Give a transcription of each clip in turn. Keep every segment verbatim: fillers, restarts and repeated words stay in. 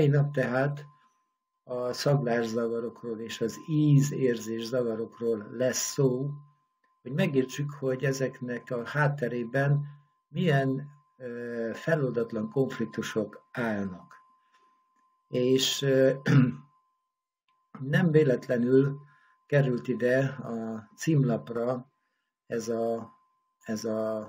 mai nap tehát a szaglászavarokról és az ízérzés zavarokról lesz szó, hogy megértsük, hogy ezeknek a hátterében milyen feloldatlan konfliktusok állnak. És nem véletlenül került ide a címlapra ez a, ez a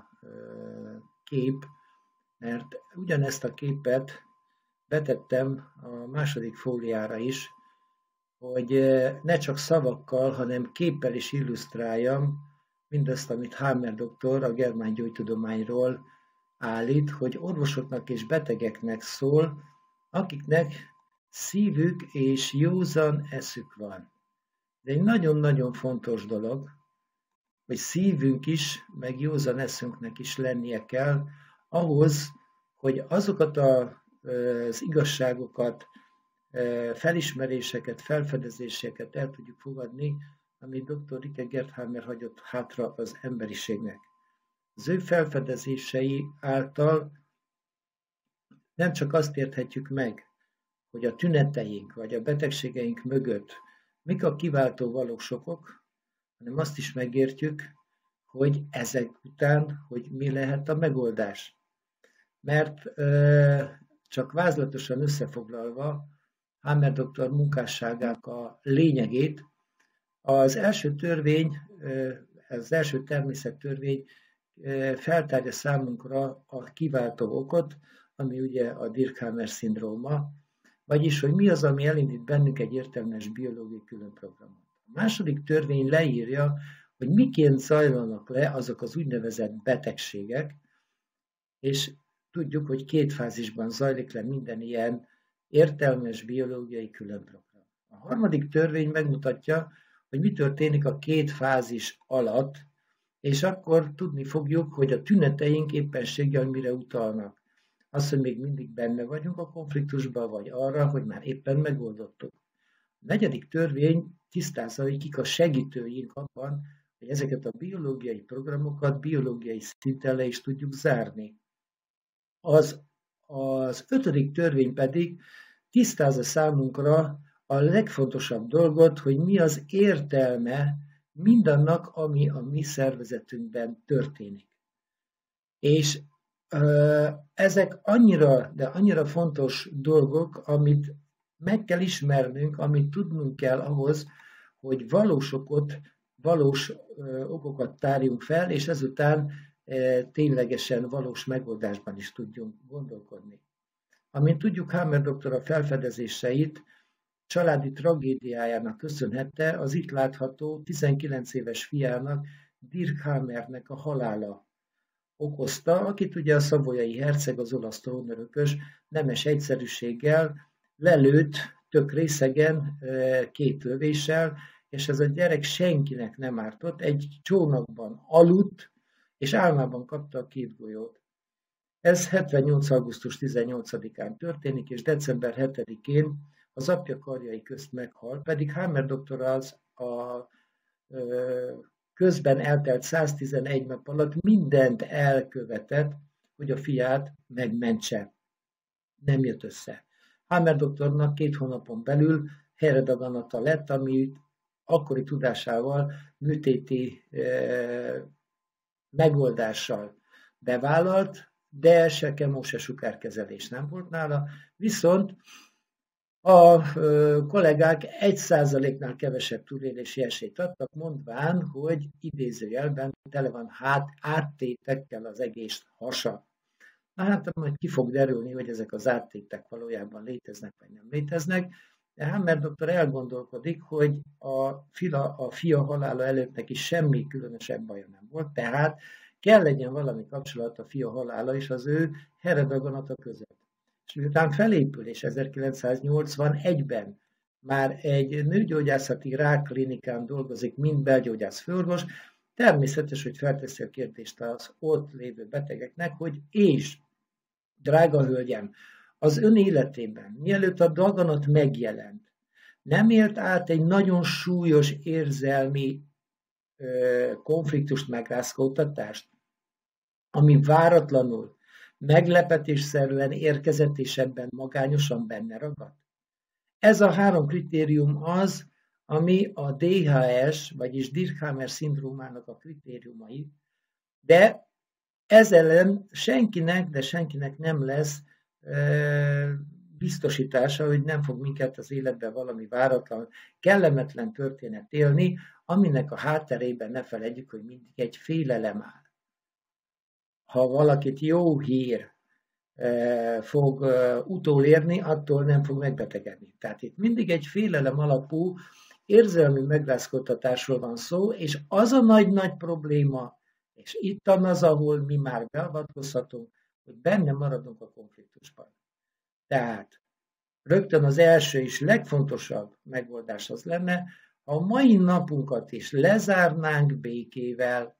kép, mert ugyanezt a képet betettem a második fóliára is, hogy ne csak szavakkal, hanem képpel is illusztráljam mindazt, amit Hammer doktor a germán gyógytudományról állít, hogy orvosoknak és betegeknek szól, akiknek szívük és józan eszük van. De egy nagyon-nagyon fontos dolog, hogy szívünk is, meg józan eszünknek is lennie kell ahhoz, hogy azokat a, az igazságokat, felismeréseket, felfedezéseket el tudjuk fogadni, amit doktor Rike Gerdhammer hagyott hátra az emberiségnek. Az ő felfedezései által nem csak azt érthetjük meg, hogy a tüneteink vagy a betegségeink mögött mik a kiváltó valósokok, hanem azt is megértjük, hogy ezek után, hogy mi lehet a megoldás. Mert csak vázlatosan összefoglalva Hammer doktor munkásságának a lényegét, az első törvény, az első természettörvény feltárja számunkra a kiváltó okot, ami ugye a Dirkhammer-szindróma, vagyis, hogy mi az, ami elindít bennünk egy értelmes biológiai különprogramot. A második törvény leírja, hogy miként zajlanak le azok az úgynevezett betegségek, és tudjuk, hogy két fázisban zajlik le minden ilyen értelmes biológiai különprogram. A harmadik törvény megmutatja, hogy mi történik a két fázis alatt, és akkor tudni fogjuk, hogy a tüneteink éppenséggel mire utalnak. Az, hogy még mindig benne vagyunk a konfliktusban, vagy arra, hogy már éppen megoldottuk. A negyedik törvény tisztázza, hogy kik a segítőink abban, hogy ezeket a biológiai programokat biológiai szinten le is tudjuk zárni. Az, az ötödik törvény pedig tisztázza számunkra a legfontosabb dolgot, hogy mi az értelme mindannak, ami a mi szervezetünkben történik. És ö, ezek annyira, de annyira fontos dolgok, amit meg kell ismernünk, amit tudnunk kell ahhoz, hogy valós okot, valós ö, okokat tárjunk fel, és ezután ö, ténylegesen valós megoldásban is tudjunk gondolkodni. Amint tudjuk, Hammer doktor a felfedezéseit családi tragédiájának köszönhette az itt látható tizenkilenc éves fiának, Dirkhammernek a halála okozta, akit ugye a szavoyai herceg, az olasz trónörökös nemes egyszerűséggel lelőtt tök részegen két lövéssel, és ez a gyerek senkinek nem ártott, egy csónakban aludt, és álmában kapta a két golyót. Ez hetvennyolc. augusztus tizennyolcadikán történik, és december hetedikén az apja karjai közt meghal, pedig Hammer doktor az a ö, közben eltelt száztizenegy nap alatt mindent elkövetett, hogy a fiát megmentse. Nem jött össze. Hammer doktornak két hónapon belül helyredaganata lett, amit akkori tudásával műtéti ö, megoldással bevállalt, de se kemó, se sugárkezelés nem volt nála, viszont a kollégák egy százaléknál kevesebb túlélési esélyt adtak, mondván, hogy idézőjelben tele van hát, áttétekkel az egész hasa. Na hát majd ki fog derülni, hogy ezek az áttétek valójában léteznek, vagy nem léteznek. De Hammer doktor elgondolkodik, hogy a, fila, a fia halála előtt neki semmi különösebb baja nem volt, tehát kell legyen valami kapcsolat a fia halála és az ő heredaganata között. És miután felépül, és ezerkilencszáznyolcvanegyben már egy nőgyógyászati rákklinikán dolgozik, mint belgyógyász főorvos, természetes, hogy felteszi a kérdést az ott lévő betegeknek, hogy és, drága hölgyem, az ön életében, mielőtt a daganat megjelent, nem élt át egy nagyon súlyos érzelmi ö, konfliktust, megrázkódtatást, ami váratlanul meglepetésszerűen érkezett, és ebben magányosan benne ragadt? Ez a három kritérium az, ami a dé há es, vagyis Dirkhammer-szindrómának a kritériumai, de ez ellen senkinek, de senkinek nem lesz e, biztosítása, hogy nem fog minket az életben valami váratlan, kellemetlen történet élni, aminek a hátterében ne feledjük, hogy mindig egy félelem áll. Ha valakit jó hír e, fog e, utolérni, attól nem fog megbetegedni. Tehát itt mindig egy félelem alapú érzelmi megrázkódtatásról van szó, és az a nagy-nagy probléma, és itt az, ahol mi már beavatkozhatunk, hogy benne maradunk a konfliktusban. Tehát rögtön az első és legfontosabb megoldás az lenne, ha a mai napunkat is lezárnánk békével,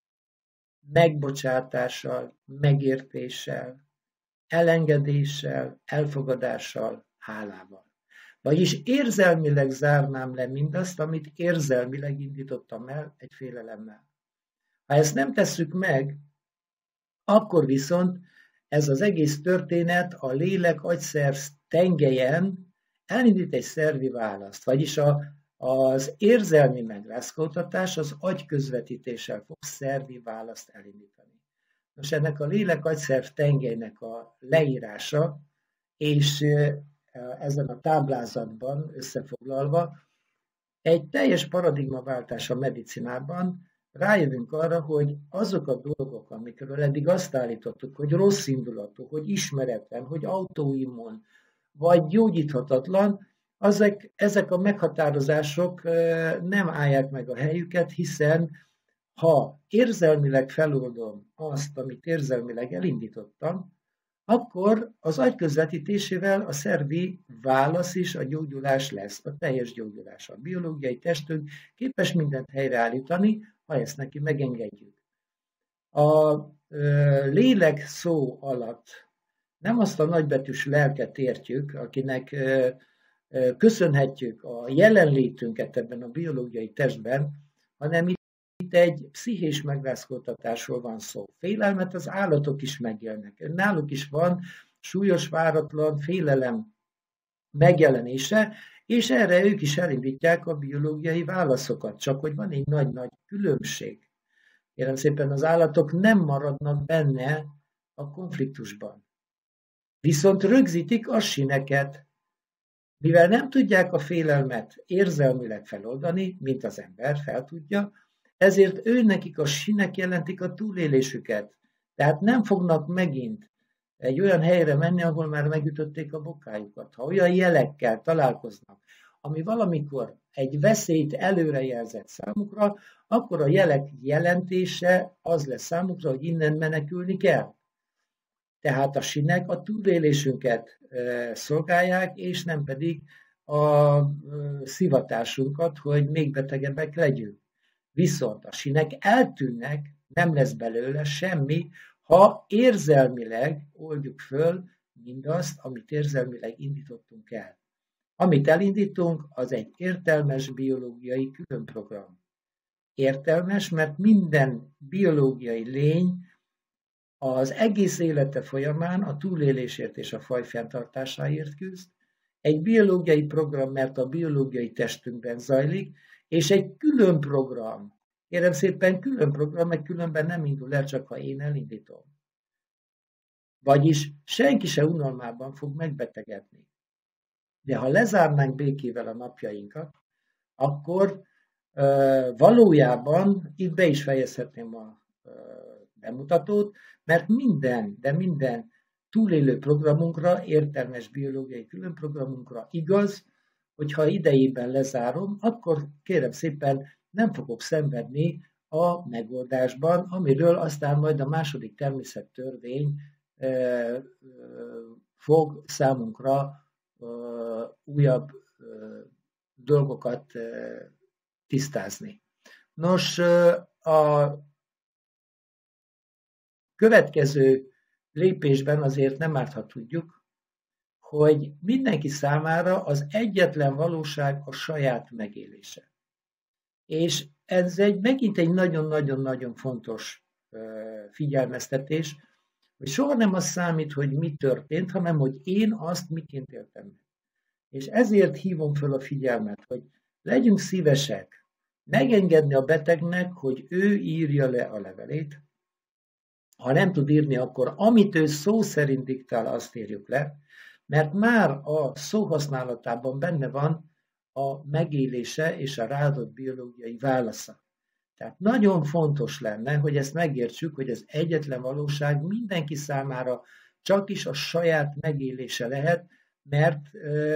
megbocsátással, megértéssel, elengedéssel, elfogadással, hálával. Vagyis érzelmileg zárnám le mindazt, amit érzelmileg indítottam el egy félelemmel. Ha ezt nem tesszük meg, akkor viszont ez az egész történet a lélek-agyszerv tengelyen elindít egy szervi választ, vagyis a, az érzelmi megrázkódtatás az agyközvetítéssel fog szervi választ elindítani. Most ennek a lélek-agyszerv tengelynek a leírása, és ezen a táblázatban összefoglalva egy teljes paradigmaváltás a medicinában, rájövünk arra, hogy azok a dolgok, amikről eddig azt állítottuk, hogy rossz indulatú, hogy ismeretlen, hogy autoimmun, vagy gyógyíthatatlan, ezek, ezek a meghatározások nem állják meg a helyüket, hiszen ha érzelmileg feloldom azt, amit érzelmileg elindítottam, akkor az agy közvetítésével a szervi válasz is a gyógyulás lesz, a teljes gyógyulás. A biológiai testünk képes mindent helyreállítani, ha ezt neki megengedjük. A ö, lélek szó alatt nem azt a nagybetűs lelket értjük, akinek ö, ö, köszönhetjük a jelenlétünket ebben a biológiai testben, hanem itt egy pszichés megrázkódtatásról van szó. Félelmet az állatok is megélnek. Náluk is van súlyos, váratlan félelem megjelenése, és erre ők is elindítják a biológiai válaszokat, csak hogy van egy nagy-nagy különbség. Kérem szépen, az állatok nem maradnak benne a konfliktusban. Viszont rögzítik a sineket, mivel nem tudják a félelmet érzelmileg feloldani, mint az ember fel tudja, ezért őnekik a sinek jelentik a túlélésüket. Tehát nem fognak megint egy olyan helyre menni, ahol már megütötték a bokájukat. Ha olyan jelekkel találkoznak, ami valamikor egy veszélyt előrejelzett számukra, akkor a jelek jelentése az lesz számukra, hogy innen menekülni kell. Tehát a sinek a túlélésünket szolgálják, és nem pedig a szivatásunkat, hogy még betegebbek legyünk. Viszont a sinek eltűnnek, nem lesz belőle semmi, ha érzelmileg oldjuk föl mindazt, amit érzelmileg indítottunk el. Amit elindítunk, az egy értelmes biológiai különprogram. Értelmes, mert minden biológiai lény az egész élete folyamán a túlélésért és a faj fenntartásáért küzd. Egy biológiai program, mert a biológiai testünkben zajlik, és egy külön program. Kérem szépen, külön program, meg különben nem indul el, csak ha én elindítom. Vagyis senki se unalmában fog megbetegedni. De ha lezárnánk békével a napjainkat, akkor uh, valójában itt be is fejezhetném a uh, bemutatót, mert minden, de minden túlélő programunkra, értelmes biológiai különprogramunkra igaz, hogyha idejében lezárom, akkor kérem szépen nem fogok szenvedni a megoldásban, amiről aztán majd a második természettörvény e, e, fog számunkra e, újabb e, dolgokat e, tisztázni. Nos, a következő lépésben azért nem árt, ha tudjuk, hogy mindenki számára az egyetlen valóság a saját megélése. És ez egy, megint egy nagyon-nagyon-nagyon fontos figyelmeztetés, hogy soha nem az számít, hogy mi történt, hanem hogy én azt miként éltem meg. És ezért hívom föl a figyelmet, hogy legyünk szívesek megengedni a betegnek, hogy ő írja le a levelét. Ha nem tud írni, akkor amit ő szó szerint diktál, azt írjuk le, mert már a szóhasználatában benne van a megélése és a ráadott biológiai válasza. Tehát nagyon fontos lenne, hogy ezt megértsük, hogy az egyetlen valóság mindenki számára csak is a saját megélése lehet, mert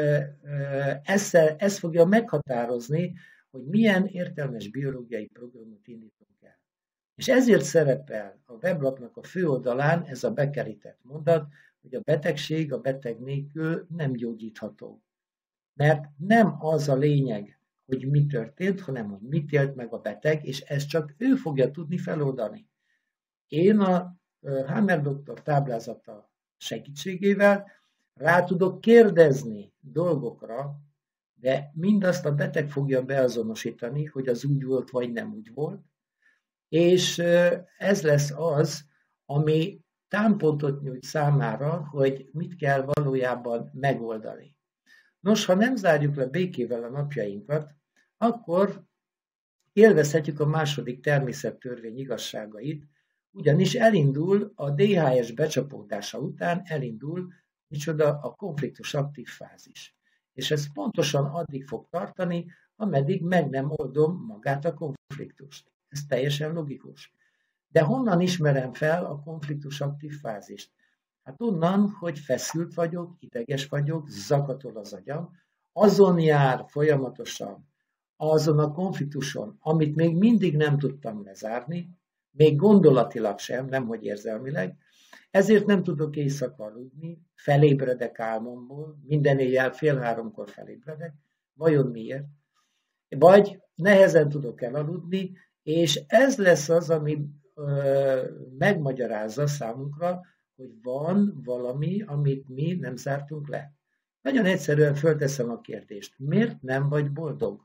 ez, ez fogja meghatározni, hogy milyen értelmes biológiai programot indítunk el. És ezért szerepel a weblapnak a főoldalán ez a bekerített mondat, hogy a betegség a beteg nélkül nem gyógyítható. Mert nem az a lényeg, hogy mi történt, hanem hogy mit élt meg a beteg, és ezt csak ő fogja tudni feloldani. Én a Hammer doktor táblázata segítségével rá tudok kérdezni dolgokra, de mindazt a beteg fogja beazonosítani, hogy az úgy volt, vagy nem úgy volt, és ez lesz az, ami támpontot nyújt számára, hogy mit kell valójában megoldani. Nos, ha nem zárjuk le békével a napjainkat, akkor élvezhetjük a második természettörvény igazságait, ugyanis elindul a dé há es becsapódása után, elindul micsoda a konfliktus aktív fázis. És ez pontosan addig fog tartani, ameddig meg nem oldom magát a konfliktust. Ez teljesen logikus. De honnan ismerem fel a konfliktus aktív fázist? Hát onnan, hogy feszült vagyok, ideges vagyok, zakatol az agyam, azon jár folyamatosan, azon a konfliktuson, amit még mindig nem tudtam lezárni, még gondolatilag sem, nemhogy érzelmileg, ezért nem tudok éjszaka aludni, felébredek álmomból, minden éjjel fél háromkor felébredek, vajon miért? Vagy nehezen tudok elaludni, és ez lesz az, ami ö, megmagyarázza számunkra, hogy van valami, amit mi nem zártunk le. Nagyon egyszerűen fölteszem a kérdést, miért nem vagy boldog?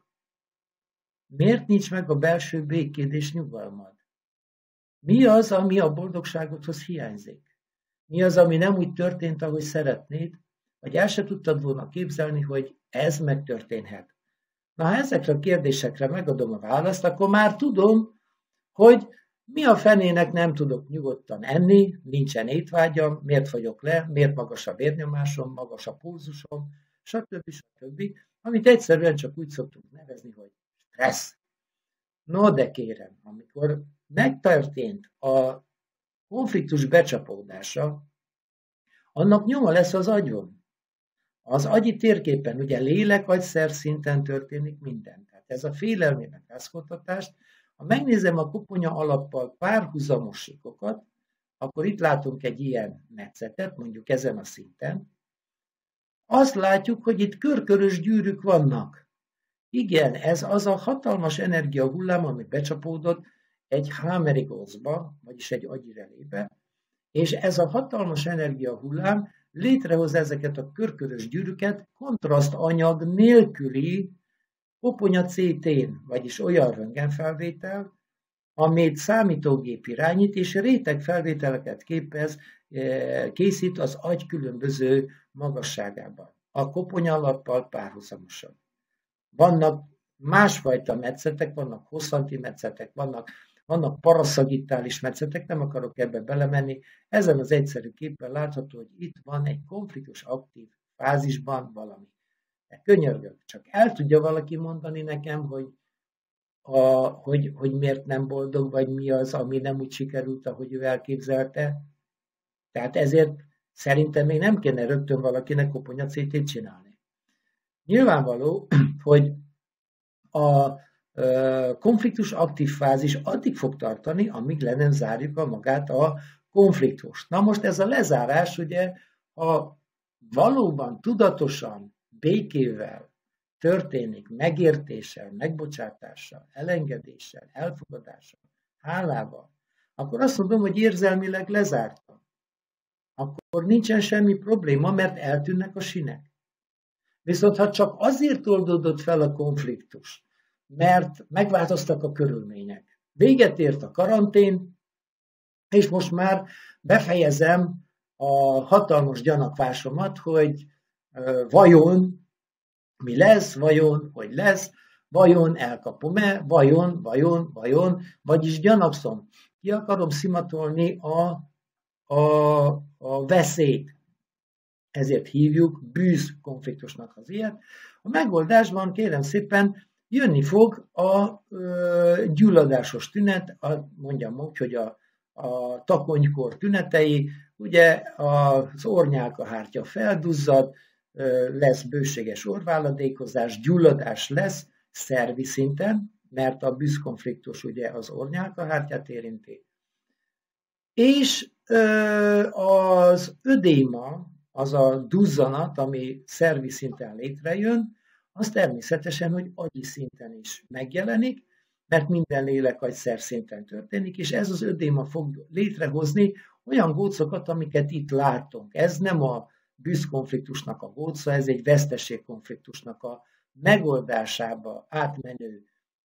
Miért nincs meg a belső békéd és nyugalmad? Mi az, ami a boldogságodhoz hiányzik? Mi az, ami nem úgy történt, ahogy szeretnéd, vagy el se tudtad volna képzelni, hogy ez megtörténhet? Na, ha ezekre a kérdésekre megadom a választ, akkor már tudom, hogy mi a fenének nem tudok nyugodtan enni, nincsen étvágyam, miért fagyok le, miért magas a vérnyomásom, magas a pulzusom, stb. stb., amit egyszerűen csak úgy szoktunk nevezni, hogy stressz. No, de kérem, amikor megtörtént a konfliktus becsapódása, annak nyoma lesz az agyon. Az agyi térképen ugye lélek-agyszer szinten történik minden. Tehát ez a félelmi megrázkódtatást, ha megnézem a koponya alappal párhuzamos síkokat, akkor itt látunk egy ilyen metszetet, mondjuk ezen a szinten. Azt látjuk, hogy itt körkörös gyűrűk vannak. Igen, ez az a hatalmas energiahullám, ami becsapódott egy hámerigózba, vagyis egy agyirelébe, és ez a hatalmas energiahullám létrehoz ezeket a körkörös gyűrűket kontraszt anyag nélküli koponya cé tén, vagyis olyan röntgenfelvétel, amit számítógép irányít, és rétegfelvételeket képez, készít az agy különböző magasságában, a koponya alappal párhuzamosan. Vannak másfajta metszetek, vannak hosszanti metszetek, vannak, vannak paraszagittális metszetek, nem akarok ebbe belemenni. Ezen az egyszerű képen látható, hogy itt van egy konfliktus aktív fázisban valami. De könyörgök, csak el tudja valaki mondani nekem, hogy, a, hogy, hogy miért nem boldog, vagy mi az, ami nem úgy sikerült, ahogy ő elképzelte. Tehát ezért szerintem még nem kéne rögtön valakinek koponya cé tét csinálni. Nyilvánvaló, hogy a konfliktus aktív fázis addig fog tartani, amíg le nem zárjuk a magát a konfliktust. Na most ez a lezárás, ugye, ha valóban tudatosan, békével történik, megértéssel, megbocsátással, elengedéssel, elfogadással, hálával, akkor azt mondom, hogy érzelmileg lezártam. Akkor nincsen semmi probléma, mert eltűnnek a sinek. Viszont ha csak azért oldódott fel a konfliktus, mert megváltoztak a körülmények, véget ért a karantén, És most már befejezem a hatalmas gyanakvásomat, hogy vajon mi lesz, vajon hogy lesz, vajon elkapom-e, vajon, vajon, vajon, vagyis gyanakszom. Ki akarom szimatolni a, a, a veszélyt. Ezért hívjuk bűzkonfliktusnak az ilyet. A megoldásban kérem szépen jönni fog a ö, gyulladásos tünet, a, mondjam úgy, hogy a, a takonykor tünetei, ugye az orrnyálkahártya felduzzad, ö, lesz bőséges orrváladékozás, gyulladás lesz szervi szinten, mert a bűzkonfliktus ugye az orrnyálkahártyát érinti. És ö, az ödéma, az a duzzanat, ami szervi szinten létrejön, az természetesen, hogy agyi szinten is megjelenik, mert minden lélekagy-szerv szinten történik, és ez az ödéma fog létrehozni olyan gócokat, amiket itt látunk. Ez nem a bűzkonfliktusnak a góca, ez egy veszteségkonfliktusnak a megoldásába átmenő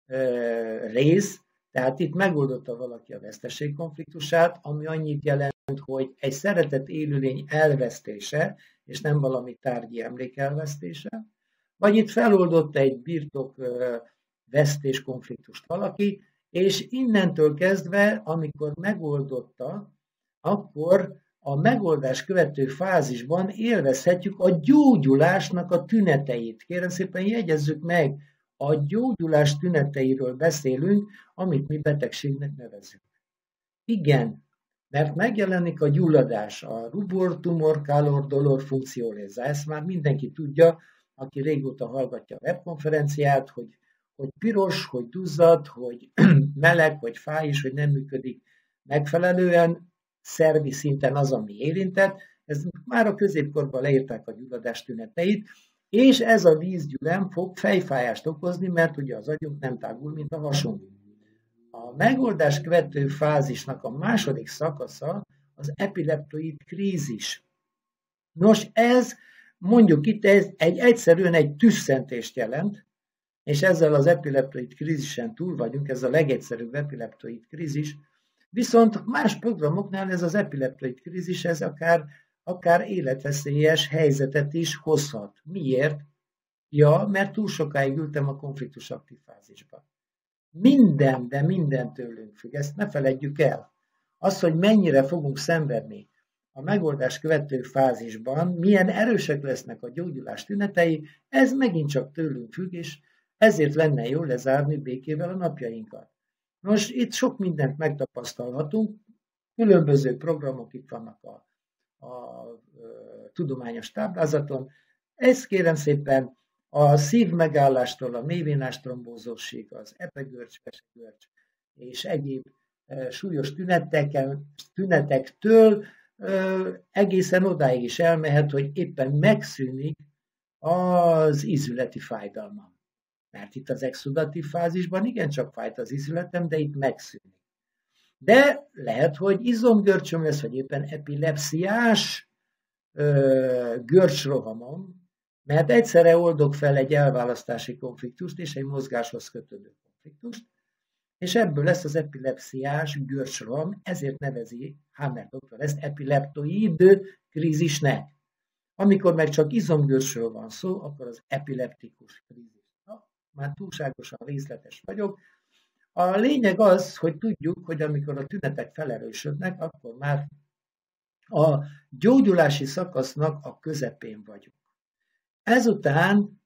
ö, rész, tehát itt megoldotta valaki a veszteségkonfliktusát, ami annyit jelent, hogy egy szeretett élőlény elvesztése, és nem valami tárgyi emlék elvesztése, vagy itt feloldott egy birtok vesztés konfliktust valaki, és innentől kezdve, amikor megoldotta, akkor a megoldás követő fázisban élvezhetjük a gyógyulásnak a tüneteit. Kérem szépen jegyezzük meg, a gyógyulás tüneteiről beszélünk, amit mi betegségnek nevezünk. Igen, mert megjelenik a gyulladás, a rubor, tumor, calor, dolor, funkcióléza. Ezt már mindenki tudja, aki régóta hallgatja a webkonferenciát, hogy, hogy piros, hogy duzzad, hogy meleg, hogy fáj, és hogy nem működik megfelelően, szervi szinten az, ami érintett. Ez már a középkorban leírták a gyulladás tüneteit, és ez a vízgyülem fog fejfájást okozni, mert ugye az agyunk nem tágul, mint a hasunk. A megoldás követő fázisnak a második szakasza az epileptoid krízis. Nos, ez mondjuk itt ez egy egyszerűen egy tüsszentést jelent, és ezzel az epileptoid krízisen túl vagyunk, ez a legegyszerűbb epileptoid krízis, viszont más programoknál ez az epileptoid krízis, ez akár, akár életveszélyes helyzetet is hozhat. Miért? Ja, mert túl sokáig ültem a konfliktus aktív fázisban. Minden, de minden tőlünk függ, ezt ne feledjük el. Az, hogy mennyire fogunk szenvedni a megoldás követő fázisban, milyen erősek lesznek a gyógyulás tünetei, ez megint csak tőlünk függ, és ezért lenne jó lezárni békével a napjainkat. Nos, itt sok mindent megtapasztalhatunk, különböző programok itt vannak a, a, a tudományos táblázaton. Ezt kérem szépen a szívmegállástól, a mélyvénás trombózósig, az epegörcs, vesegörcs és egyéb e, súlyos tüneteken, tünetektől e, egészen odáig is elmehet, hogy éppen megszűnik az ízületi fájdalma. Mert itt az exudatív fázisban igencsak fájt az ízületem, de itt megszűnik. De lehet, hogy izomgörcsöm lesz, vagy éppen epilepsziás ö, görcsrohamom, mert egyszerre oldok fel egy elválasztási konfliktust és egy mozgáshoz kötődő konfliktust, és ebből lesz az epilepsziás görcsroham, ezért nevezi Hammer doktor ezt epileptoid krízisnek. Amikor meg csak izomgörcsről van szó, akkor az epileptikus krízis. Már túlságosan részletes vagyok. A lényeg az, hogy tudjuk, hogy amikor a tünetek felerősödnek, akkor már a gyógyulási szakasznak a közepén vagyunk. Ezután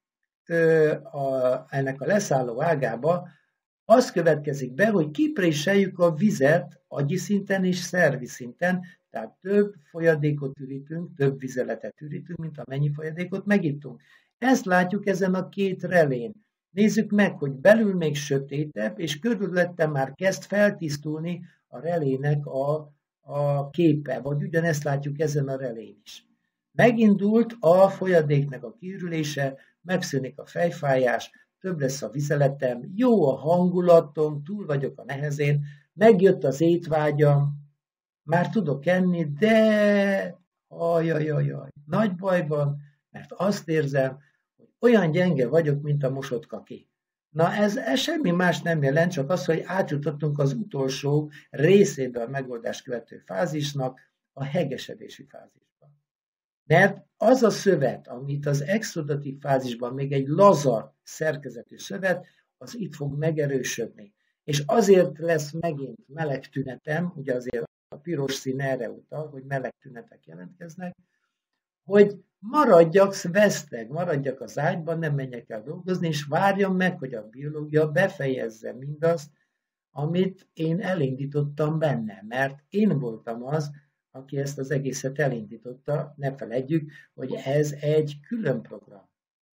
a, ennek a leszálló ágába az következik be, hogy kipréseljük a vizet agyi szinten és szervi szinten, tehát több folyadékot ürítünk, több vizeletet ürítünk, mint amennyi folyadékot megittunk. Ezt látjuk ezen a két relén. Nézzük meg, hogy belül még sötétebb, és körülötte már kezd feltisztulni a relének a, a képe, vagy ugyanezt látjuk ezen a relén is. Megindult a folyadéknak a kiürülése, megszűnik a fejfájás, több lesz a vizeletem, jó a hangulatom, túl vagyok a nehezén, megjött az étvágyam, már tudok enni, de ajajajaj, nagy bajban, mert azt érzem, olyan gyenge vagyok, mint a mosott kaki. Na ez, ez semmi más nem jelent, csak az, hogy átjutottunk az utolsó részébe a megoldást követő fázisnak, a hegesedési fázisba. Mert az a szövet, amit az exudatív fázisban még egy laza szerkezetű szövet, az itt fog megerősödni. És azért lesz megint meleg tünetem, ugye azért a piros szín erre utal, hogy meleg tünetek jelentkeznek, hogy maradjak veszteg, maradjak az ágyban, nem menjek el dolgozni, és várjam meg, hogy a biológia befejezze mindazt, amit én elindítottam benne, mert én voltam az, aki ezt az egészet elindította, ne feledjük, hogy ez egy külön program.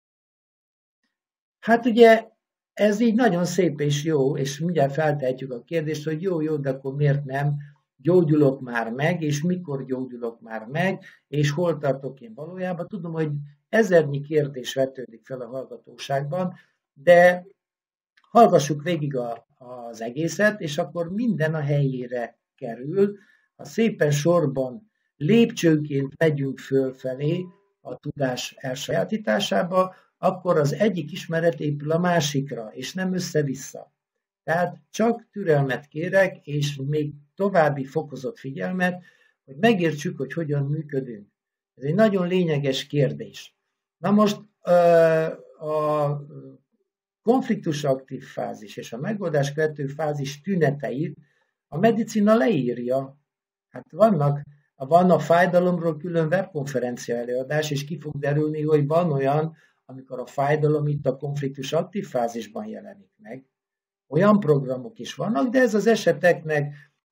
Hát ugye ez így nagyon szép és jó, és mindjárt feltehetjük a kérdést, hogy jó, jó, de akkor miért nem gyógyulok már meg, és mikor gyógyulok már meg, és hol tartok én valójában. Tudom, hogy ezernyi kérdés vetődik fel a hallgatóságban, de hallgassuk végig a, az egészet, és akkor minden a helyére kerül. Ha szépen sorban lépcsőként megyünk fölfelé a tudás elsajátításába, akkor az egyik ismeret épül a másikra, és nem össze-vissza. Tehát csak türelmet kérek, és még további fokozott figyelmet, hogy megértsük, hogy hogyan működünk. Ez egy nagyon lényeges kérdés. Na most a konfliktus aktív fázis és a megoldás követő fázis tüneteit a medicina leírja. Hát vannak, van a fájdalomról külön webkonferencia előadás, és ki fog derülni, hogy van olyan, amikor a fájdalom itt a konfliktus aktív fázisban jelenik meg. Olyan programok is vannak, de ez az eseteknek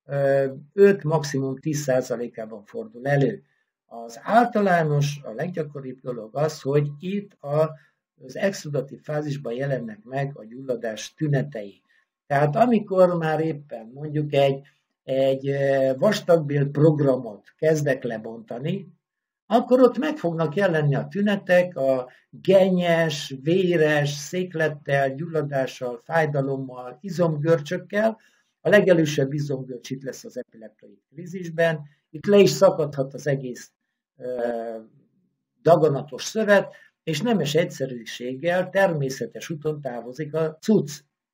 öt, maximum tíz százalékában fordul elő. Az általános, a leggyakoribb dolog az, hogy itt a, az exudatív fázisban jelennek meg a gyulladás tünetei. Tehát amikor már éppen mondjuk egy, egy vastagbél programot kezdek lebontani, akkor ott meg fognak jelenni a tünetek, a gennyes, véres, széklettel, gyulladással, fájdalommal, izomgörcsökkel. A legelősebb izomgörcs itt lesz az epileptoid krízisben. Itt le is szakadhat az egész uh, daganatos szövet, és nemes egyszerűséggel természetes úton távozik a cucc.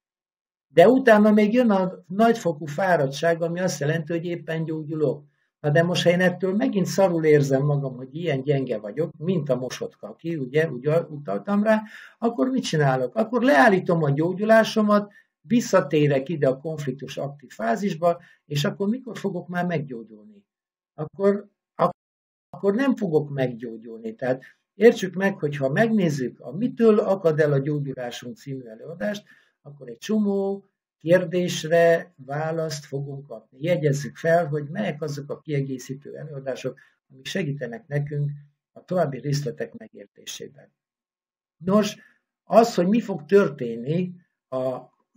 De utána még jön a nagyfokú fáradtság, ami azt jelenti, hogy éppen gyógyulok. Na de most, ha én ettől megint szarul érzem magam, hogy ilyen gyenge vagyok, mint a mosott kaki, ugye, ugye utaltam rá, akkor mit csinálok? Akkor leállítom a gyógyulásomat, visszatérek ide a konfliktus aktív fázisba, és akkor mikor fogok már meggyógyulni? Akkor, akkor nem fogok meggyógyulni. Tehát értsük meg, hogy ha megnézzük a Mitől akad el a gyógyulásunk című előadást, akkor egy csomó kérdésre választ fogunk kapni. Jegyezzük fel, hogy melyek azok a kiegészítő előadások, amik segítenek nekünk a további részletek megértésében. Nos, az, hogy mi fog történni a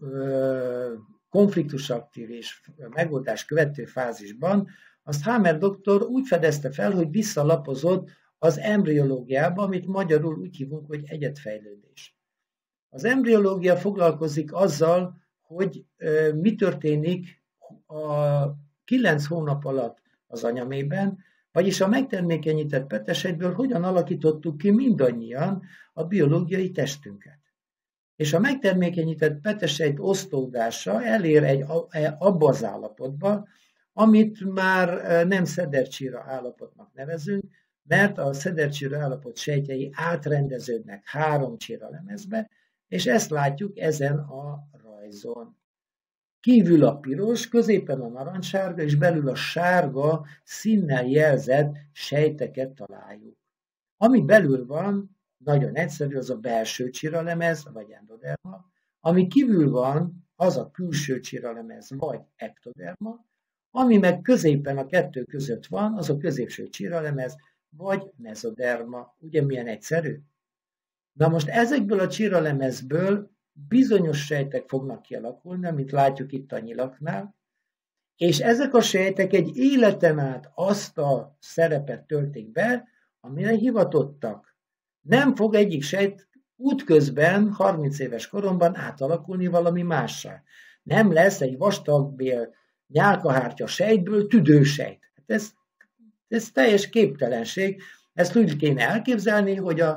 ö, konfliktus aktív és megoldás követő fázisban, azt Hamer doktor úgy fedezte fel, hogy visszalapozott az embriológiába, amit magyarul úgy hívunk, hogy egyedfejlődés. Az embriológia foglalkozik azzal, hogy mi történik a kilenc hónap alatt az anyamében, vagyis a megtermékenyített petesegyből hogyan alakítottuk ki mindannyian a biológiai testünket. És a megtermékenyített petesejt osztódása elér egy abba az állapotba, amit már nem szedercsíra állapotnak nevezünk, mert a szedercsíra állapot sejtjei átrendeződnek három csíralemezbe, és ezt látjuk ezen a rajzon. Kívül a piros, középen a narancssárga, és belül a sárga színnel jelzett sejteket találjuk. Ami belül van, nagyon egyszerű, az a belső csíralemez, vagy endoderma, ami kívül van, az a külső csíralemez, vagy ektoderma, ami meg középen a kettő között van, az a középső csíralemez, vagy mezoderma. Ugye milyen egyszerű? Na most ezekből a csíralemezből bizonyos sejtek fognak kialakulni, amit látjuk itt a nyilaknál, és ezek a sejtek egy életen át azt a szerepet töltik be, amire hivatottak. Nem fog egyik sejt útközben, harminc éves koromban átalakulni valami mássá. Nem lesz egy vastagbél nyálkahártya sejtből tüdősejt. Ez, ez teljes képtelenség. Ezt úgy kéne elképzelni, hogy a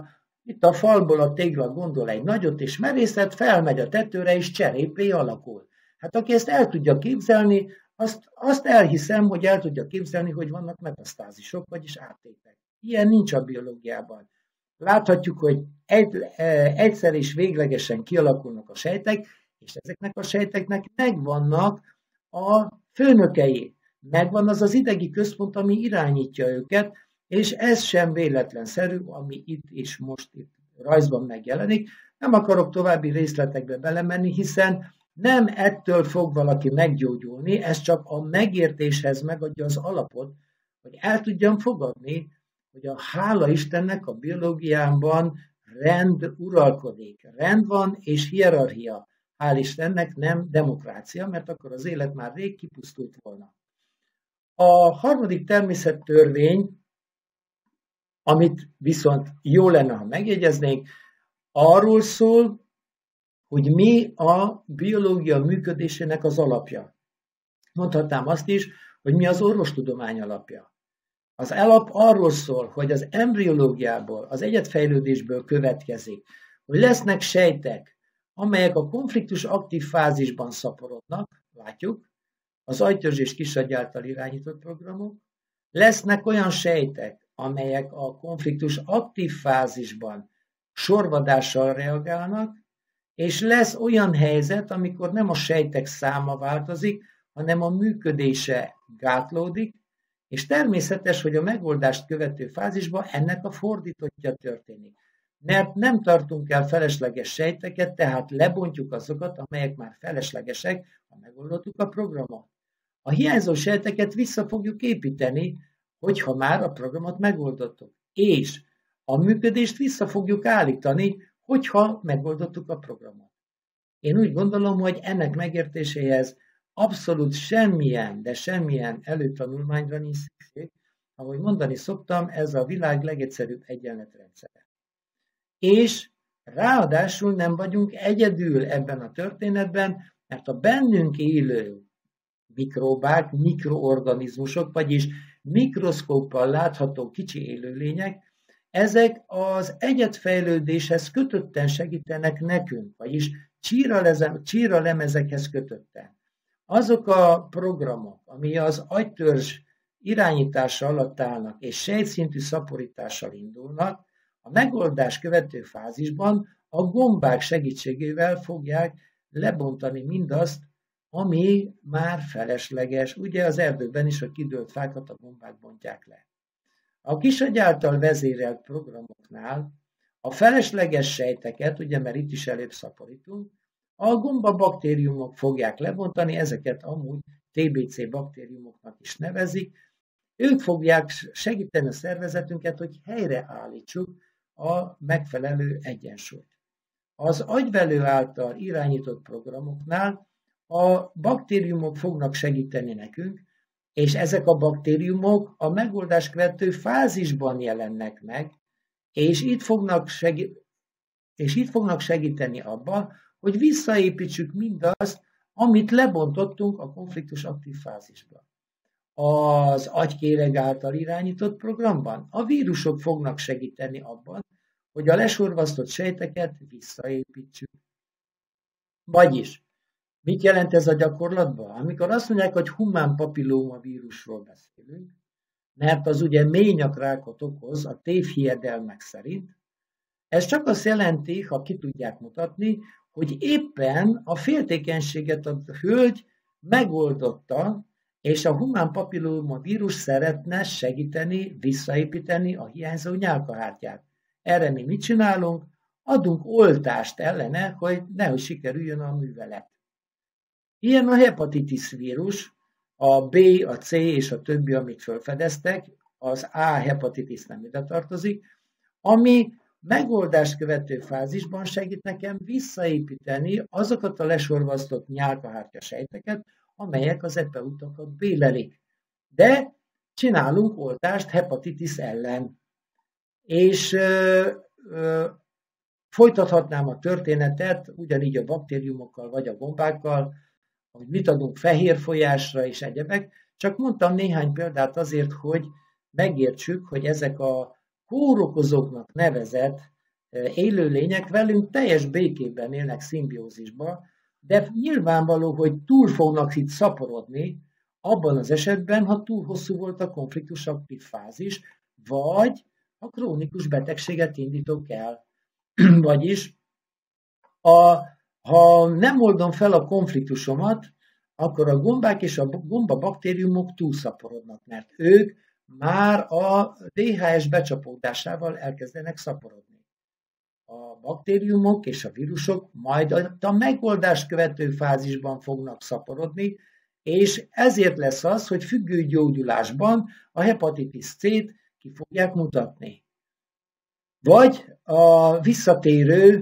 Itt a falból a tégla gondol egy nagyot, és merészet felmegy a tetőre, és cserépé alakul. Hát aki ezt el tudja képzelni, azt, azt elhiszem, hogy el tudja képzelni, hogy vannak metasztázisok, vagyis áttétek. Ilyen nincs a biológiában. Láthatjuk, hogy egy, egyszer is véglegesen kialakulnak a sejtek, és ezeknek a sejteknek megvannak a főnökei. Megvan az az idegi központ, ami irányítja őket, és ez sem véletlenszerű, ami itt és most itt rajzban megjelenik. Nem akarok további részletekbe belemenni, hiszen nem ettől fog valaki meggyógyulni, ez csak a megértéshez megadja az alapot, hogy el tudjam fogadni, hogy a hála Istennek a biológiában rend uralkodik. Rend van és hierarchia. Hál' Istennek nem demokrácia, mert akkor az élet már rég kipusztult volna. A harmadik természettörvény, amit viszont jó lenne, ha megjegyeznék, arról szól, hogy mi a biológia működésének az alapja. Mondhatnám azt is, hogy mi az orvostudomány alapja. Az alap arról szól, hogy az embriológiából, az egyedfejlődésből következik, hogy lesznek sejtek, amelyek a konfliktus aktív fázisban szaporodnak, látjuk, az agytörzs és kisagy által irányított programok, lesznek olyan sejtek, amelyek a konfliktus aktív fázisban sorvadással reagálnak, és lesz olyan helyzet, amikor nem a sejtek száma változik, hanem a működése gátlódik, és természetes, hogy a megoldást követő fázisban ennek a fordítottja történik. Mert nem tartunk el felesleges sejteket, tehát lebontjuk azokat, amelyek már feleslegesek, ha megoldottuk a programot. A hiányzó sejteket vissza fogjuk építeni, hogyha már a programot megoldottuk. És a működést vissza fogjuk állítani, hogyha megoldottuk a programot. Én úgy gondolom, hogy ennek megértéséhez abszolút semmilyen, de semmilyen előtanulmányra nincs szükség. Ahogy mondani szoktam, ez a világ legegyszerűbb egyenletrendszere. És ráadásul nem vagyunk egyedül ebben a történetben, mert a bennünk élő mikróbák, mikroorganizmusok, vagyis mikroszkóppal látható kicsi élőlények, ezek az egyedfejlődéshez kötötten segítenek nekünk, vagyis csíralemezekhez kötötten. Azok a programok, ami az agytörzs irányítása alatt állnak, és sejtszintű szaporítással indulnak, a megoldás követő fázisban a gombák segítségével fogják lebontani mindazt, ami már felesleges. Ugye az erdőben is a kidőlt fákat a gombák bontják le. A kisagy által vezérelt programoknál a felesleges sejteket, ugye mert itt is előbb szaporítunk, a gomba baktériumok fogják lebontani, ezeket amúgy té bé cé baktériumoknak is nevezik. Ők fogják segíteni a szervezetünket, hogy helyreállítsuk a megfelelő egyensúlyt. Az agyvelő által irányított programoknál a baktériumok fognak segíteni nekünk, és ezek a baktériumok a megoldás követő fázisban jelennek meg, és itt fognak, segí- és itt fognak segíteni abban, hogy visszaépítsük mindazt, amit lebontottunk a konfliktus aktív fázisban. Az agykéreg által irányított programban a vírusok fognak segíteni abban, hogy a lesorvasztott sejteket visszaépítsük. Vagyis, mit jelent ez a gyakorlatban? Amikor azt mondják, hogy humán papillóma vírusról beszélünk, mert az ugye ményakrákot okoz a tévhiedelmek szerint, ez csak azt jelenti, ha ki tudják mutatni, hogy éppen a féltékenységet a hölgy megoldotta, és a humán papillóma vírus szeretne segíteni, visszaépíteni a hiányzó nyálkahártyát. Erre mi mit csinálunk? Adunk oltást ellene, hogy nehogy sikerüljön a művelet. Ilyen a hepatitis vírus, a B, a C és a többi, amit felfedeztek, az A hepatitis nem ide tartozik, ami megoldást követő fázisban segít nekem visszaépíteni azokat a lesorvasztott nyálkahártya sejteket, amelyek az epeutakat bélelik. De csinálunk oltást hepatitis ellen. És ö, ö, folytathatnám a történetet, ugyanígy a baktériumokkal vagy a gombákkal, hogy mit adunk fehér folyásra és egyebek, csak mondtam néhány példát azért, hogy megértsük, hogy ezek a kórokozóknak nevezett élőlények velünk teljes békében élnek szimbiózisban, de nyilvánvaló, hogy túl fognak itt szaporodni, abban az esetben, ha túl hosszú volt a konfliktus aktív fázis, vagy a krónikus betegséget indítok el. Vagyis, a, ha nem oldom fel a konfliktusomat, akkor a gombák és a gombabaktériumok túlszaporodnak, mert ők már a dé há es becsapódásával elkezdenek szaporodni. A baktériumok és a vírusok majd a megoldást követő fázisban fognak szaporodni, és ezért lesz az, hogy függőgyógyulásban a hepatitis C-t ki fogják mutatni. Vagy a visszatérő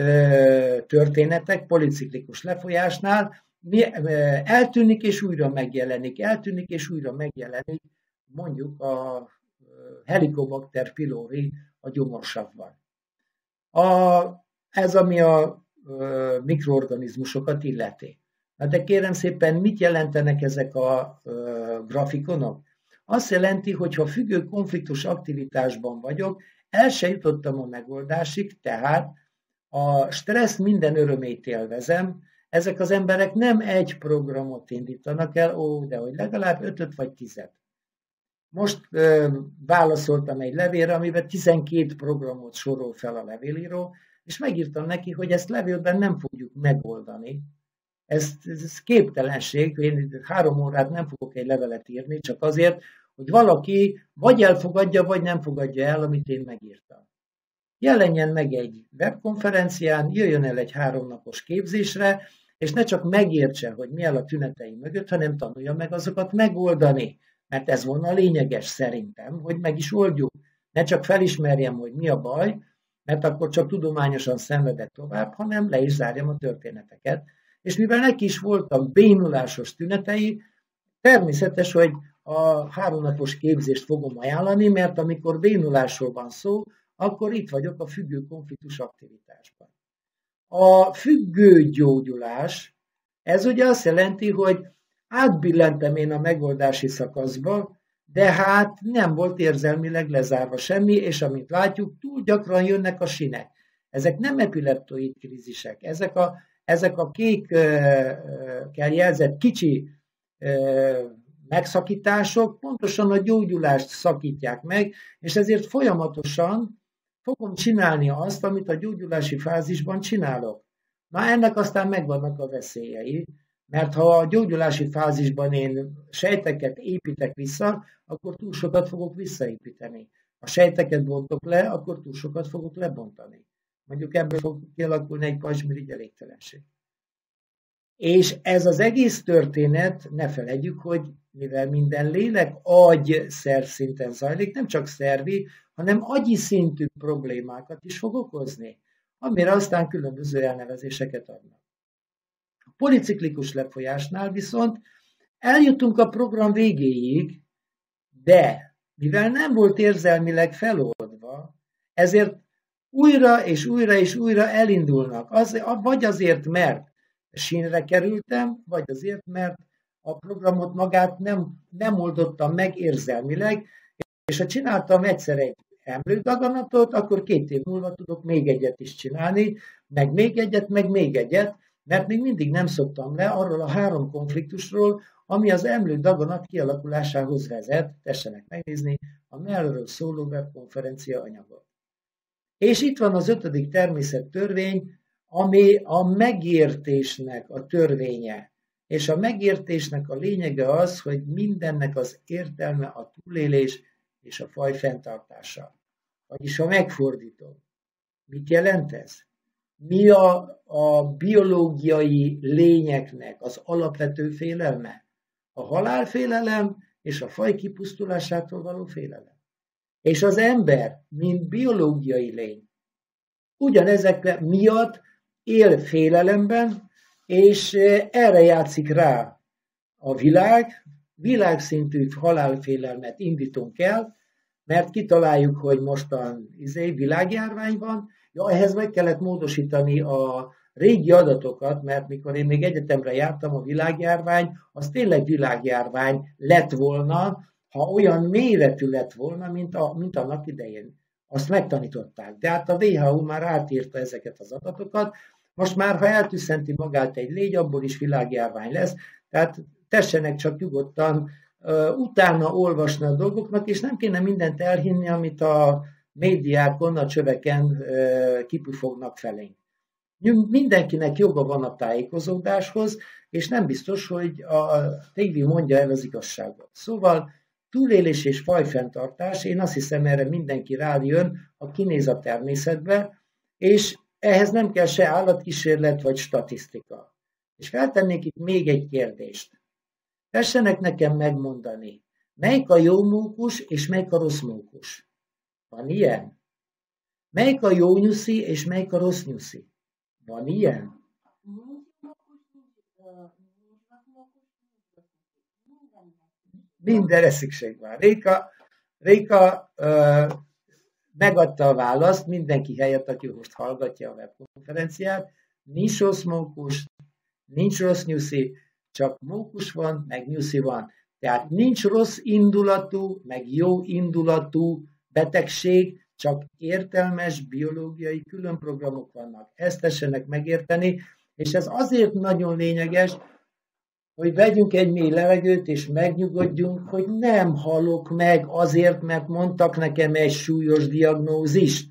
történetek policiklikus lefolyásnál eltűnik és újra megjelenik, eltűnik és újra megjelenik, mondjuk a Helicobacter pylori a gyomorsavban. A, ez ami a mikroorganizmusokat illeti. Na de kérem szépen, mit jelentenek ezek a grafikonok? Azt jelenti, hogy ha függő konfliktus aktivitásban vagyok, el se jutottam a megoldásig, tehát a stressz minden örömét élvezem, ezek az emberek nem egy programot indítanak el, ó, de hogy legalább ötöt vagy tizet. Most ö, válaszoltam egy levélre, amiben tizenkét programot sorol fel a levélíró, és megírtam neki, hogy ezt levélben nem fogjuk megoldani. Ez, ez képtelenség, én három órát nem fogok egy levelet írni, csak azért, hogy valaki vagy elfogadja, vagy nem fogadja el, amit én megírtam. Jelenjen meg egy webkonferencián, jöjjön el egy háromnapos képzésre, és ne csak megértse, hogy mi áll a tünetei mögött, hanem tanulja meg azokat megoldani. Mert ez volna a lényeges szerintem, hogy meg is oldjuk. Ne csak felismerjem, hogy mi a baj, mert akkor csak tudományosan szenvedek tovább, hanem le is zárjam a történeteket. És mivel neki is voltak bénulásos tünetei, természetes, hogy a háromnapos képzést fogom ajánlani, mert amikor bénulásról van szó, akkor itt vagyok a függő konfliktus aktivitásban. A függő gyógyulás, ez ugye azt jelenti, hogy átbillentem én a megoldási szakaszba, de hát nem volt érzelmileg lezárva semmi, és amit látjuk, túl gyakran jönnek a sinek. Ezek nem epileptoid krízisek, ezek a, ezek a kékkel jelzett kicsi megszakítások pontosan a gyógyulást szakítják meg, és ezért folyamatosan fogom csinálni azt, amit a gyógyulási fázisban csinálok. Na ennek aztán megvannak a veszélyei, mert ha a gyógyulási fázisban én sejteket építek vissza, akkor túl sokat fogok visszaépíteni. Ha sejteket bontok le, akkor túl sokat fogok lebontani. Mondjuk ebből fog kialakulni egy pajzsmirigy elégtelenség. És ez az egész történet, ne feledjük, hogy mivel minden lélek agy szervszinten zajlik, nem csak szervi, hanem agyi szintű problémákat is fog okozni, amire aztán különböző elnevezéseket adnak. A policiklikus lefolyásnál viszont eljutunk a program végéig, de mivel nem volt érzelmileg feloldva, ezért újra és újra és újra elindulnak. Az, vagy azért, mert sínre kerültem, vagy azért, mert a programot magát nem, nem oldottam meg érzelmileg, és ha csináltam egyszer egy emlődaganatot, akkor két év múlva tudok még egyet is csinálni, meg még egyet, meg még egyet, mert még mindig nem szoktam le arról a három konfliktusról, ami az emlődaganat kialakulásához vezet, tessenek megnézni a mellről szóló webkonferencia anyagot. És itt van az ötödik természettörvény, ami a megértésnek a törvénye. És a megértésnek a lényege az, hogy mindennek az értelme a túlélés és a faj fenntartása. Vagyis ha megfordítom, mit jelent ez? Mi a, a biológiai lényeknek az alapvető félelme? A halálfélelem és a faj kipusztulásától való félelem. És az ember, mint biológiai lény, ugyanezek miatt él félelemben, és erre játszik rá a világ, világszintű halálfélelmet indítunk el, mert kitaláljuk, hogy mostan izé, világjárvány van, ja, ehhez meg kellett módosítani a régi adatokat, mert mikor én még egyetemre jártam, a világjárvány, az tényleg világjárvány lett volna, ha olyan méretű lett volna, mint, a, mint annak idején. Azt megtanították. De hát a vé há o már átírta ezeket az adatokat. Most már, ha eltüsszenti magát egy légy, abból is világjárvány lesz. Tehát tessenek csak nyugodtan uh, utána olvasni a dolgoknak, és nem kéne mindent elhinni, amit a médiákon, a csöveken uh, kipufognak felénk. Mindenkinek joga van a tájékozódáshoz, és nem biztos, hogy a tévé mondja el az igazságot. Szóval túlélés és fajfenntartás, én azt hiszem, erre mindenki rájön, ha kinéz a természetbe, és ehhez nem kell se állatkísérlet vagy statisztika. És feltennék itt még egy kérdést. Tessenek nekem megmondani, melyik a jó mókus és melyik a rossz mókus? Van ilyen? Melyik a jó nyuszi és melyik a rossz nyuszi? Van ilyen? Mindenre szükség van. Réka, Réka ö, megadta a választ mindenki helyett, aki most hallgatja a webkonferenciát. Nincs rossz mókus, nincs rossz nyuszi, csak mókus van, meg nyuszi van. Tehát nincs rossz indulatú, meg jó indulatú betegség, csak értelmes biológiai különprogramok vannak. Ezt tessenek megérteni, és ez azért nagyon lényeges, hogy vegyünk egy mély levegőt, és megnyugodjunk, hogy nem halok meg azért, mert mondtak nekem egy súlyos diagnózist.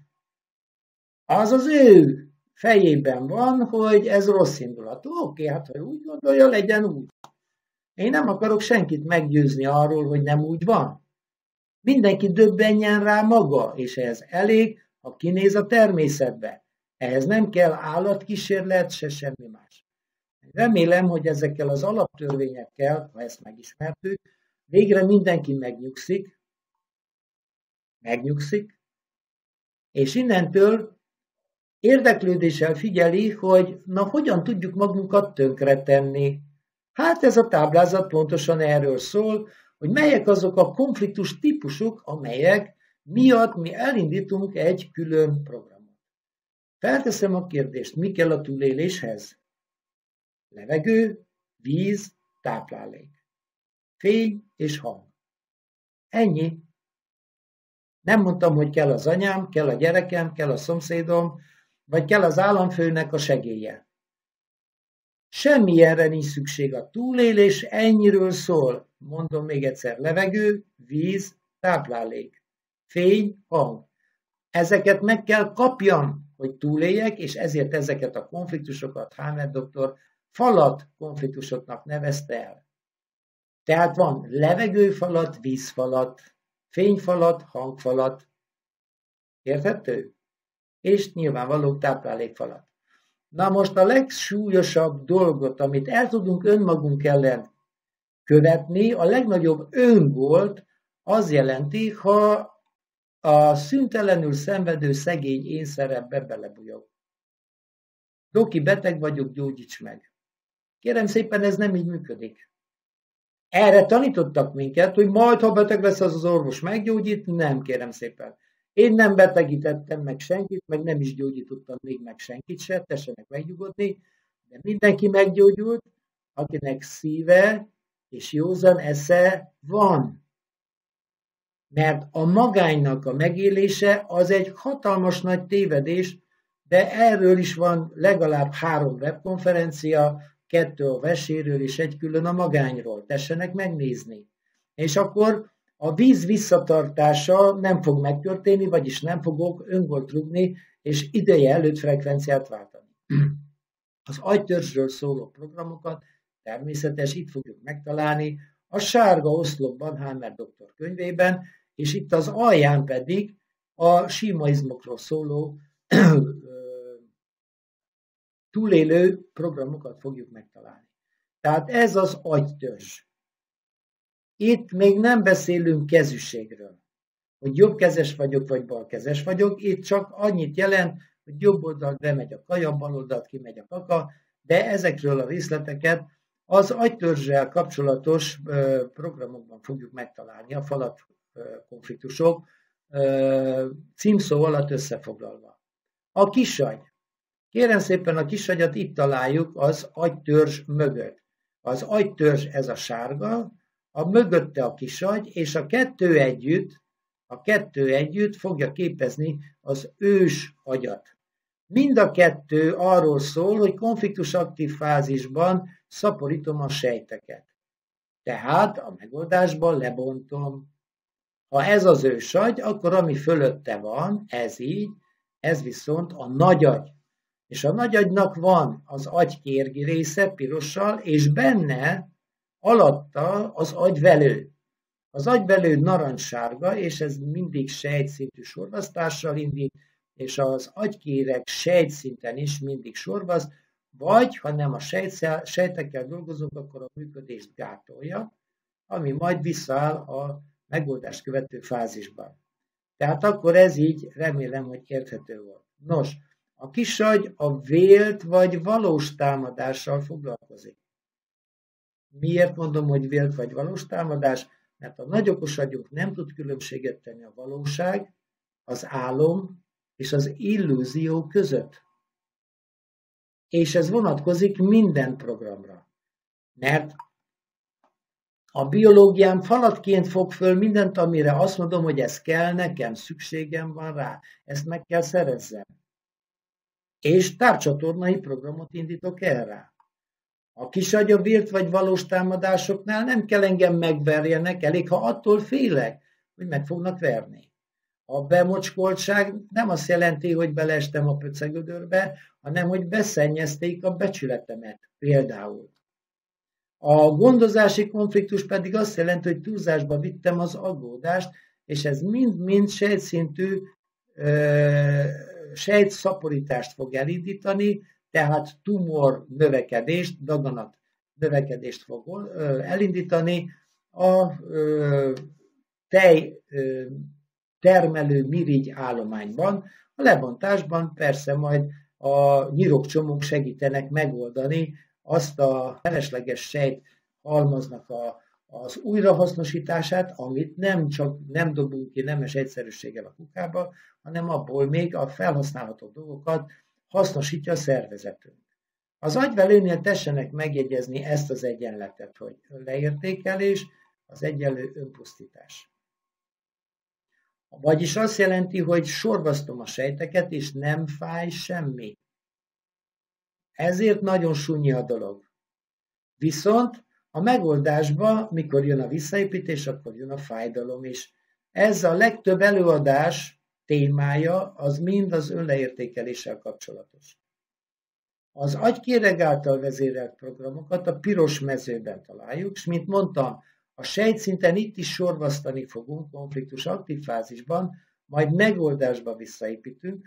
Az az ő fejében van, hogy ez rossz indulatú. Oké, hát ha úgy gondolja, legyen úgy. Én nem akarok senkit meggyőzni arról, hogy nem úgy van. Mindenki döbbenjen rá maga, és ehhez elég, ha kinéz a természetbe. Ehhez nem kell állatkísérlet, se semmi más. Remélem, hogy ezekkel az alaptörvényekkel, ha ezt megismertük, végre mindenki megnyugszik, megnyugszik, és innentől érdeklődéssel figyeli, hogy na hogyan tudjuk magunkat tönkretenni. Hát ez a táblázat pontosan erről szól, hogy melyek azok a konfliktus típusok, amelyek miatt mi elindítunk egy külön programot. Felteszem a kérdést, mi kell a túléléshez? Levegő, víz, táplálék, fény és hang. Ennyi. Nem mondtam, hogy kell az anyám, kell a gyerekem, kell a szomszédom, vagy kell az államfőnek a segélye. Semmilyenre nincs szükség, a túlélés ennyiről szól. Mondom még egyszer, levegő, víz, táplálék, fény, hang. Ezeket meg kell kapjam, hogy túléljek, és ezért ezeket a konfliktusokat Hammer doktor falat konfliktusoknak nevezte el. Tehát van levegőfalat, vízfalat, fényfalat, hangfalat. Érthető? És nyilvánvaló táplálékfalat. Na most a legsúlyosabb dolgot, amit el tudunk önmagunk ellen követni, a legnagyobb öngolt az jelenti, ha a szüntelenül szenvedő szegény én szerepbe belebújok. Doki, beteg vagyok, gyógyíts meg. Kérem szépen, ez nem így működik. Erre tanítottak minket, hogy majd, ha beteg lesz, az az orvos meggyógyít. Nem, kérem szépen. Én nem betegítettem meg senkit, meg nem is gyógyítottam még meg senkit se, tessenek megnyugodni, de mindenki meggyógyult, akinek szíve és józan esze van. Mert a magánynak a megélése az egy hatalmas nagy tévedés, de erről is van legalább három webkonferencia, kettő a veséről és egy külön a magányról. Tessenek megnézni. És akkor a víz visszatartása nem fog megtörténni, vagyis nem fogok öngolt rúgni, és ideje előtt frekvenciát váltani. Az agytörzsről szóló programokat természetes, itt fogjuk megtalálni a sárga oszlopban, Hammer doktor könyvében, és itt az alján pedig a sima izmokról szóló túlélő programokat fogjuk megtalálni. Tehát ez az agytörzs. Itt még nem beszélünk kezűségről, hogy jobbkezes vagyok, vagy balkezes vagyok, itt csak annyit jelent, hogy jobb oldalt bemegy a kaja, bal oldalt kimegy a kaka, de ezekről a részleteket az agytörzssel kapcsolatos programokban fogjuk megtalálni, a falat konfliktusok címszó alatt összefoglalva. A kisagy. Kérem szépen, a kisagyat itt találjuk az agytörzs mögött. Az agytörzs ez a sárga, a mögötte a kisagy, és a kettő együtt, A kettő együtt fogja képezni az ős agyat. Mind a kettő arról szól, hogy konfliktus aktív fázisban szaporítom a sejteket. Tehát a megoldásban lebontom. Ha ez az ősagy, akkor ami fölötte van, ez így, ez viszont a nagyagy. És a nagyagynak van az agy kérgi része pirossal, és benne, alatta az agyvelő. Az agyvelő narancssárga, és ez mindig sejtszintű sorvasztással indít, és az agykéreg sejtszinten is mindig sorvaszt, vagy ha nem a sejtekkel dolgozunk, akkor a működést gátolja, ami majd visszaáll a megoldást követő fázisban. Tehát akkor ez így, remélem, hogy érthető volt. Nos, a kisagy a vélt vagy valós támadással foglalkozik. Miért mondom, hogy vélt vagy valós támadás? Mert a nagyokos agyunk nem tud különbséget tenni a valóság, az álom és az illúzió között. És ez vonatkozik minden programra. Mert a biológiám falatként fog föl mindent, amire azt mondom, hogy ez kell nekem, szükségem van rá, ezt meg kell szerezzem. És távcsatornai programot indítok el rá. A kisagy a vélt vagy valós támadásoknál nem kell engem megverjenek, elég, ha attól félek, hogy meg fognak verni. A bemocskoltság nem azt jelenti, hogy beleestem a pöcegödörbe, hanem hogy beszennyezték a becsületemet például. A gondozási konfliktus pedig azt jelenti, hogy túlzásba vittem az aggódást, és ez mind-mind sejtszintű sejtszaporítást fog elindítani, tehát tumor növekedést, daganat növekedést fog elindítani, a tej termelő mirigy állományban. A lebontásban persze majd a nyirokcsomók segítenek megoldani azt a felesleges sejt halmaznak a, az újrahasznosítását, amit nem csak nem dobunk ki nemes egyszerűséggel a kukába, hanem abból még a felhasználható dolgokat hasznosítja a szervezetünk. Az agyvelőnél tessenek megjegyezni ezt az egyenletet, hogy leértékelés, az egyenlő önpusztítás. Vagyis azt jelenti, hogy sorvasztom a sejteket, és nem fáj semmi. Ezért nagyon sunyi a dolog. Viszont a megoldásban, mikor jön a visszaépítés, akkor jön a fájdalom is. Ez a legtöbb előadás témája, az mind az önleértékeléssel kapcsolatos. Az agykéreg által vezérelt programokat a piros mezőben találjuk, és mint mondtam, a sejtszinten itt is sorvasztani fogunk konfliktus aktív fázisban, majd megoldásba visszaépítünk.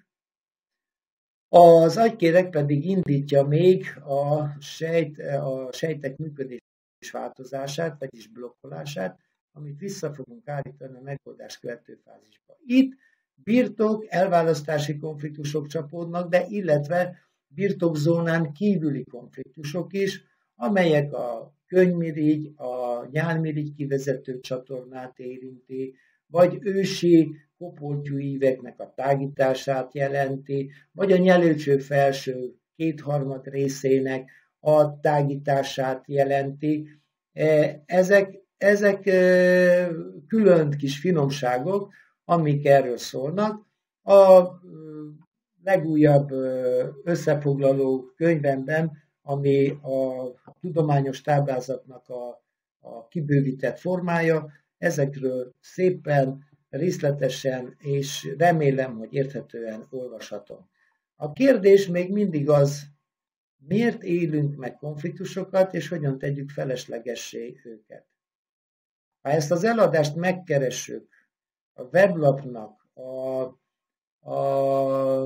Az agykéreg pedig indítja még a, sejt, a sejtek működés változását, vagyis blokkolását, amit vissza fogunk állítani a megoldás követő fázisba. Itt birtok, elválasztási konfliktusok csapódnak, de illetve birtokzónán kívüli konfliktusok is, amelyek a könnymirigy, a nyálmirigy kivezető csatornát érinti, vagy ősi kopoltyú íveknek a tágítását jelenti, vagy a nyelőcső felső kétharmad részének a tágítását jelenti. Ezek, ezek külön kis finomságok, amik erről szólnak. A legújabb összefoglaló könyvemben, ami a tudományos táblázatnak a, a kibővített formája, ezekről szépen, részletesen és remélem, hogy érthetően olvashatom. A kérdés még mindig az, miért élünk meg konfliktusokat, és hogyan tegyük feleslegessé őket. Ha ezt az eladást megkeressük a weblapnak, a, a,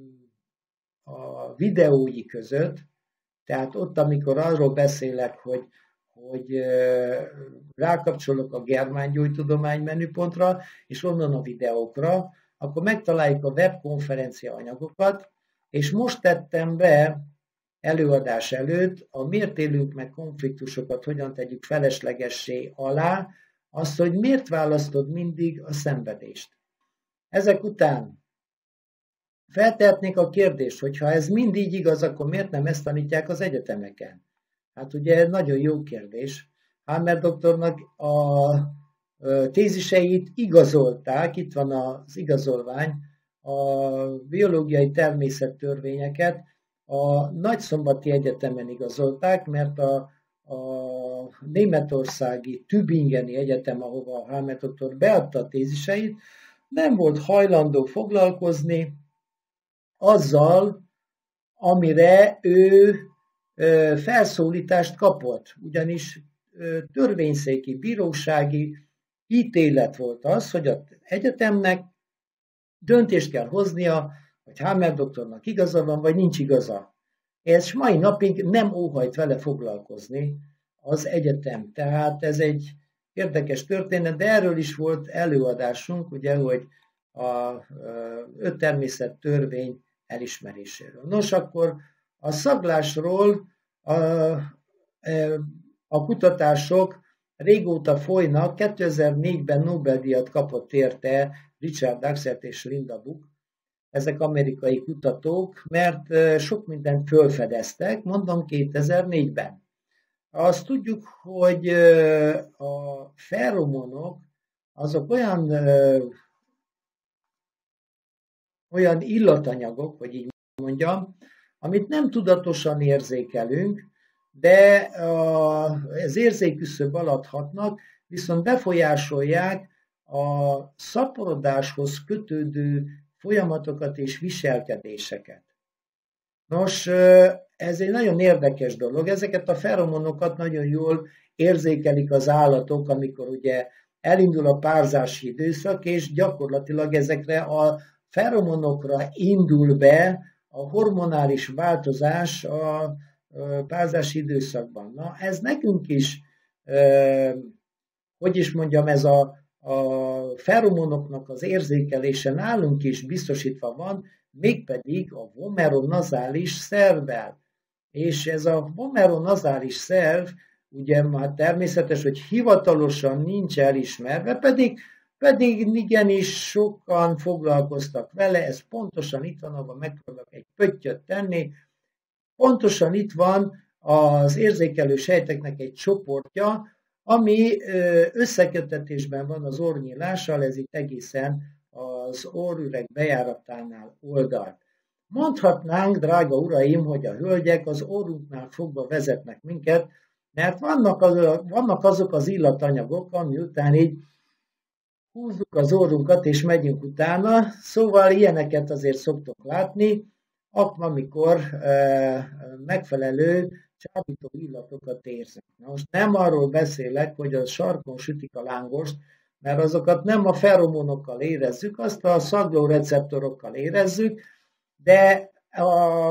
a videói között, tehát ott, amikor arról beszélek, hogy, hogy rákapcsolok a Germángyógytudomány menüpontra, és onnan a videókra, akkor megtaláljuk a webkonferencia anyagokat, és most tettem be előadás előtt a miért élünk meg konfliktusokat, hogyan tegyük feleslegessé alá, azt, hogy miért választod mindig a szenvedést. Ezek után feltehetnék a kérdést, hogy ha ez mind így igaz, akkor miért nem ezt tanítják az egyetemeken? Hát ugye nagyon jó kérdés. Hammer doktornak a téziseit igazolták, itt van az igazolvány, a biológiai természettörvényeket a Nagyszombati Egyetemen igazolták, mert a, a németországi Tübingeni Egyetem, ahova a Hammer doktor beadta a téziseit, nem volt hajlandó foglalkozni azzal, amire ő felszólítást kapott. Ugyanis törvényszéki, bírósági ítélet volt az, hogy az egyetemnek döntést kell hoznia, hogy Hammer doktornak igaza van, vagy nincs igaza. És mai napig nem óhajt vele foglalkozni az egyetem. Tehát ez egy érdekes történet, de erről is volt előadásunk, ugye, hogy a öt természet törvény elismeréséről. Nos, akkor a szaglásról a, a kutatások régóta folynak. kétezer-négyben Nobel-díjat kapott érte Richard Dachselt és Linda Buck, ezek amerikai kutatók, mert sok mindent fölfedeztek, mondom kétezer-négyben. Azt tudjuk, hogy a feromonok azok olyan, olyan illatanyagok, hogy így mondjam, amit nem tudatosan érzékelünk, de az érzékküszöb alatt hatnak, viszont befolyásolják a szaporodáshoz kötődő folyamatokat és viselkedéseket. Nos, ez egy nagyon érdekes dolog. Ezeket a feromonokat nagyon jól érzékelik az állatok, amikor ugye elindul a párzási időszak, és gyakorlatilag ezekre a feromonokra indul be a hormonális változás a párzási időszakban. Na, ez nekünk is, hogy is mondjam, ez a, a feromonoknak az érzékelése nálunk is biztosítva van, mégpedig a vomeronazális szervvel. És ez a vomeronazális szerv, ugye már természetes, hogy hivatalosan nincs elismerve, pedig, pedig igenis sokan foglalkoztak vele, ez pontosan itt van, ahol megpróbálok egy pöttyöt tenni, pontosan itt van az érzékelő sejteknek egy csoportja, ami összeköttetésben van az orrnyílással, ez itt egészen az orrüreg bejáratánál oldalt. Mondhatnánk, drága uraim, hogy a hölgyek az orrunknál fogva vezetnek minket, mert vannak, az, vannak azok az illatanyagok, ami után így húzzuk az orrunkat és megyünk utána, szóval ilyeneket azért szoktok látni, amikor e, megfelelő csábító illatokat érzünk. Na most nem arról beszélek, hogy a sarkon sütik a lángost, mert azokat nem a feromonokkal érezzük, azt a szaglóreceptorokkal érezzük, de a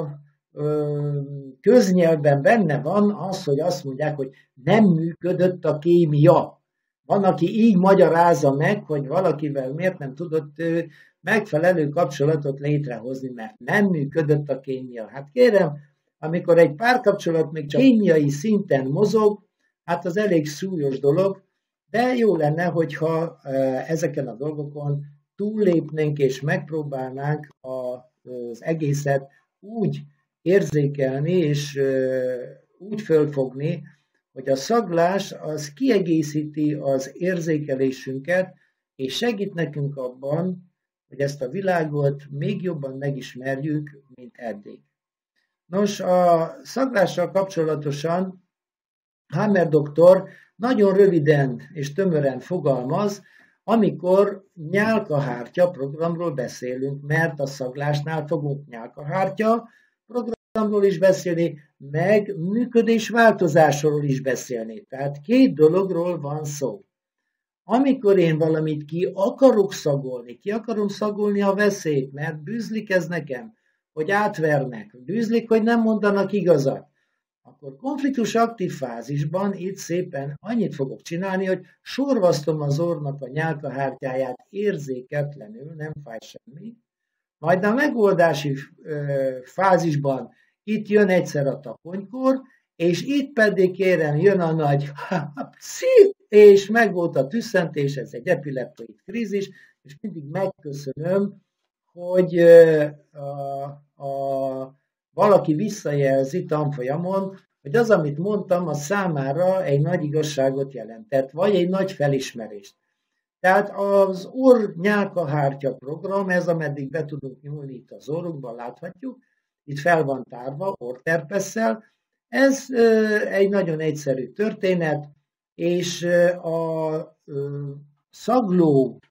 ö, köznyelvben benne van az, hogy azt mondják, hogy nem működött a kémia. Van, aki így magyarázza meg, hogy valakivel miért nem tudott ö, megfelelő kapcsolatot létrehozni, mert nem működött a kémia. Hát kérem, amikor egy párkapcsolat még csak kémiai szinten mozog, hát az elég súlyos dolog, de jó lenne, hogyha ezeken a dolgokon túllépnénk és megpróbálnánk az egészet úgy érzékelni és úgy fölfogni, hogy a szaglás az kiegészíti az érzékelésünket, és segít nekünk abban, hogy ezt a világot még jobban megismerjük, mint eddig. Nos, a szaglással kapcsolatosan Hammer doktor nagyon röviden és tömören fogalmaz, amikor nyálkahártya programról beszélünk, mert a szaglásnál fogunk nyálkahártya programról is beszélni, meg működésváltozásról is beszélni. Tehát két dologról van szó. Amikor én valamit ki akarok szagolni, ki akarom szagolni a veszélyt, mert bűzlik ez nekem, hogy átvernek, bűzlik, hogy nem mondanak igazat, akkor konfliktus aktív fázisban itt szépen annyit fogok csinálni, hogy sorvasztom az orrnak a nyálkahártyáját érzéketlenül, nem fáj semmi, majd a megoldási fázisban itt jön egyszer a taponykor, és itt pedig kérem jön a nagy pszi, és meg volt a tüsszentés, ez egy epileptoid krízis, és mindig megköszönöm, hogy a, a, valaki visszajelzi tanfolyamon, hogy az, amit mondtam, az számára egy nagy igazságot jelentett, vagy egy nagy felismerést. Tehát az orr-nyálkahártya program, ez ameddig be tudunk nyúlni itt az orrunkban, láthatjuk, itt fel van tárva orrterpesszel, ez egy nagyon egyszerű történet, és a szagló,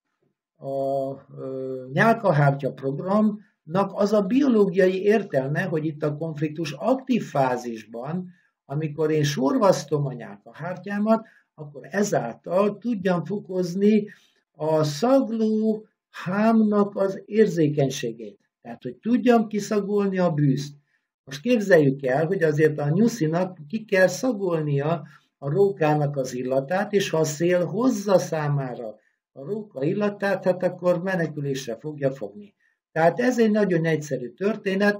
a nyálkahártya programnak az a biológiai értelme, hogy itt a konfliktus aktív fázisban, amikor én sorvasztom a nyálkahártyámat, akkor ezáltal tudjam fokozni a szagló hámnak az érzékenységét. Tehát, hogy tudjam kiszagolni a bűzt. Most képzeljük el, hogy azért a nyuszinak ki kell szagolnia a rókának az illatát, és ha a szél hozza számára a róka illatát, hát akkor menekülésre fogja fogni. Tehát ez egy nagyon egyszerű történet,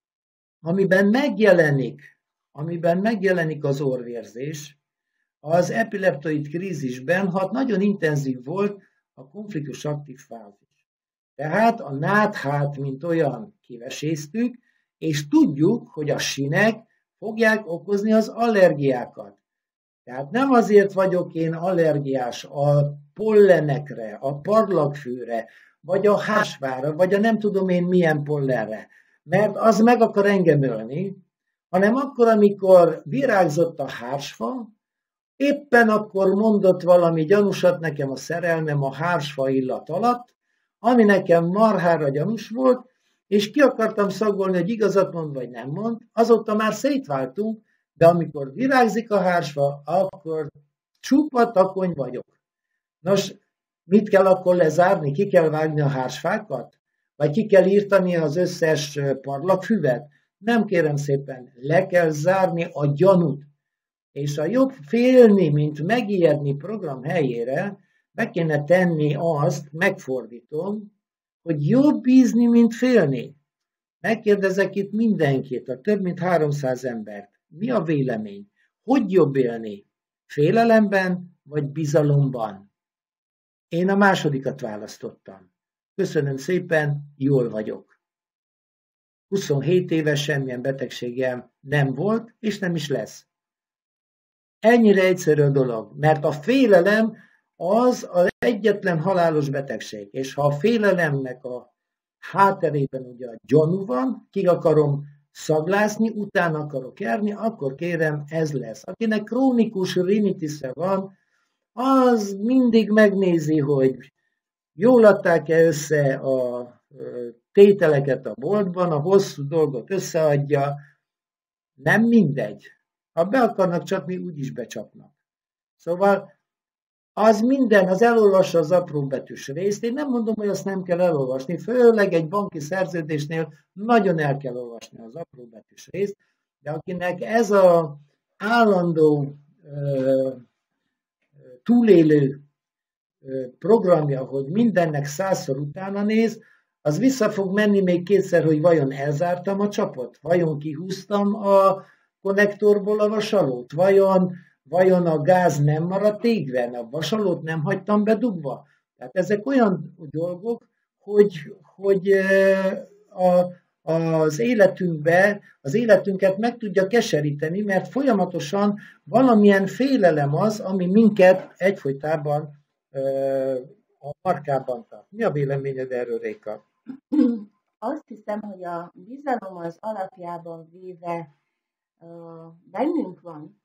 amiben megjelenik, amiben megjelenik az orrvérzés. Az epileptoid krízisben, ha nagyon intenzív volt a konfliktus aktív fázis. Tehát a náthát, mint olyan kiveséztük, és tudjuk, hogy a sinek fogják okozni az allergiákat. Tehát nem azért vagyok én allergiás a pollenekre, a parlagfűre, vagy a hásvára, vagy a nem tudom én milyen pollenre, mert az meg akar engem ölni, hanem akkor, amikor virágzott a hársfa, éppen akkor mondott valami gyanúsat nekem a szerelmem a hársfa illat alatt, ami nekem marhára gyanús volt, és ki akartam szagolni, hogy igazat mond, vagy nem mond. Azóta már szétváltunk, de amikor virágzik a hársfa, akkor csupa takony vagyok. Nos, mit kell akkor lezárni? Ki kell vágni a hársfákat? Vagy ki kell írtani az összes parlagfüvet? Nem, kérem szépen, le kell zárni a gyanút. És a jobb félni, mint megijedni program helyére, be kéne tenni azt, megfordítom, hogy jobb bízni, mint félni. Megkérdezek itt mindenkit, a több mint háromszáz embert. Mi a vélemény? Hogy jobb élni? Félelemben vagy bizalomban? Én a másodikat választottam. Köszönöm szépen, jól vagyok. huszonhét éves, semmilyen betegségem nem volt, és nem is lesz. Ennyire egyszerű a dolog, mert a félelem az az egyetlen halálos betegség, és ha a félelemnek a hátterében ugye a gyanú van, ki akarom szaglászni, utána akarok járni, akkor kérem, ez lesz. Akinek krónikus rinitisze van, az mindig megnézi, hogy jól adták-e össze a tételeket a boltban, a hosszú dolgot összeadja, nem mindegy. Ha be akarnak csapni, úgyis becsapnak. Szóval az minden, az elolvassa az apró betűs részt. Én nem mondom, hogy azt nem kell elolvasni, főleg egy banki szerződésnél nagyon el kell olvasni az apró betűs részt, de akinek ez az állandó ö, túlélő ö, programja, hogy mindennek százszor utána néz, az vissza fog menni még kétszer, hogy vajon elzártam a csapot, vajon kihúztam a konnektorból a vasalót, vajon Vajon a gáz nem maradt égven, a vasalót nem hagytam bedugva? Tehát ezek olyan dolgok, hogy, hogy a, az életünkbe, az életünket meg tudja keseríteni, mert folyamatosan valamilyen félelem az, ami minket egyfolytában a markában tart. Mi a véleményed erről, Réka? Azt hiszem, hogy a bizalom az alapjában véve bennünk van,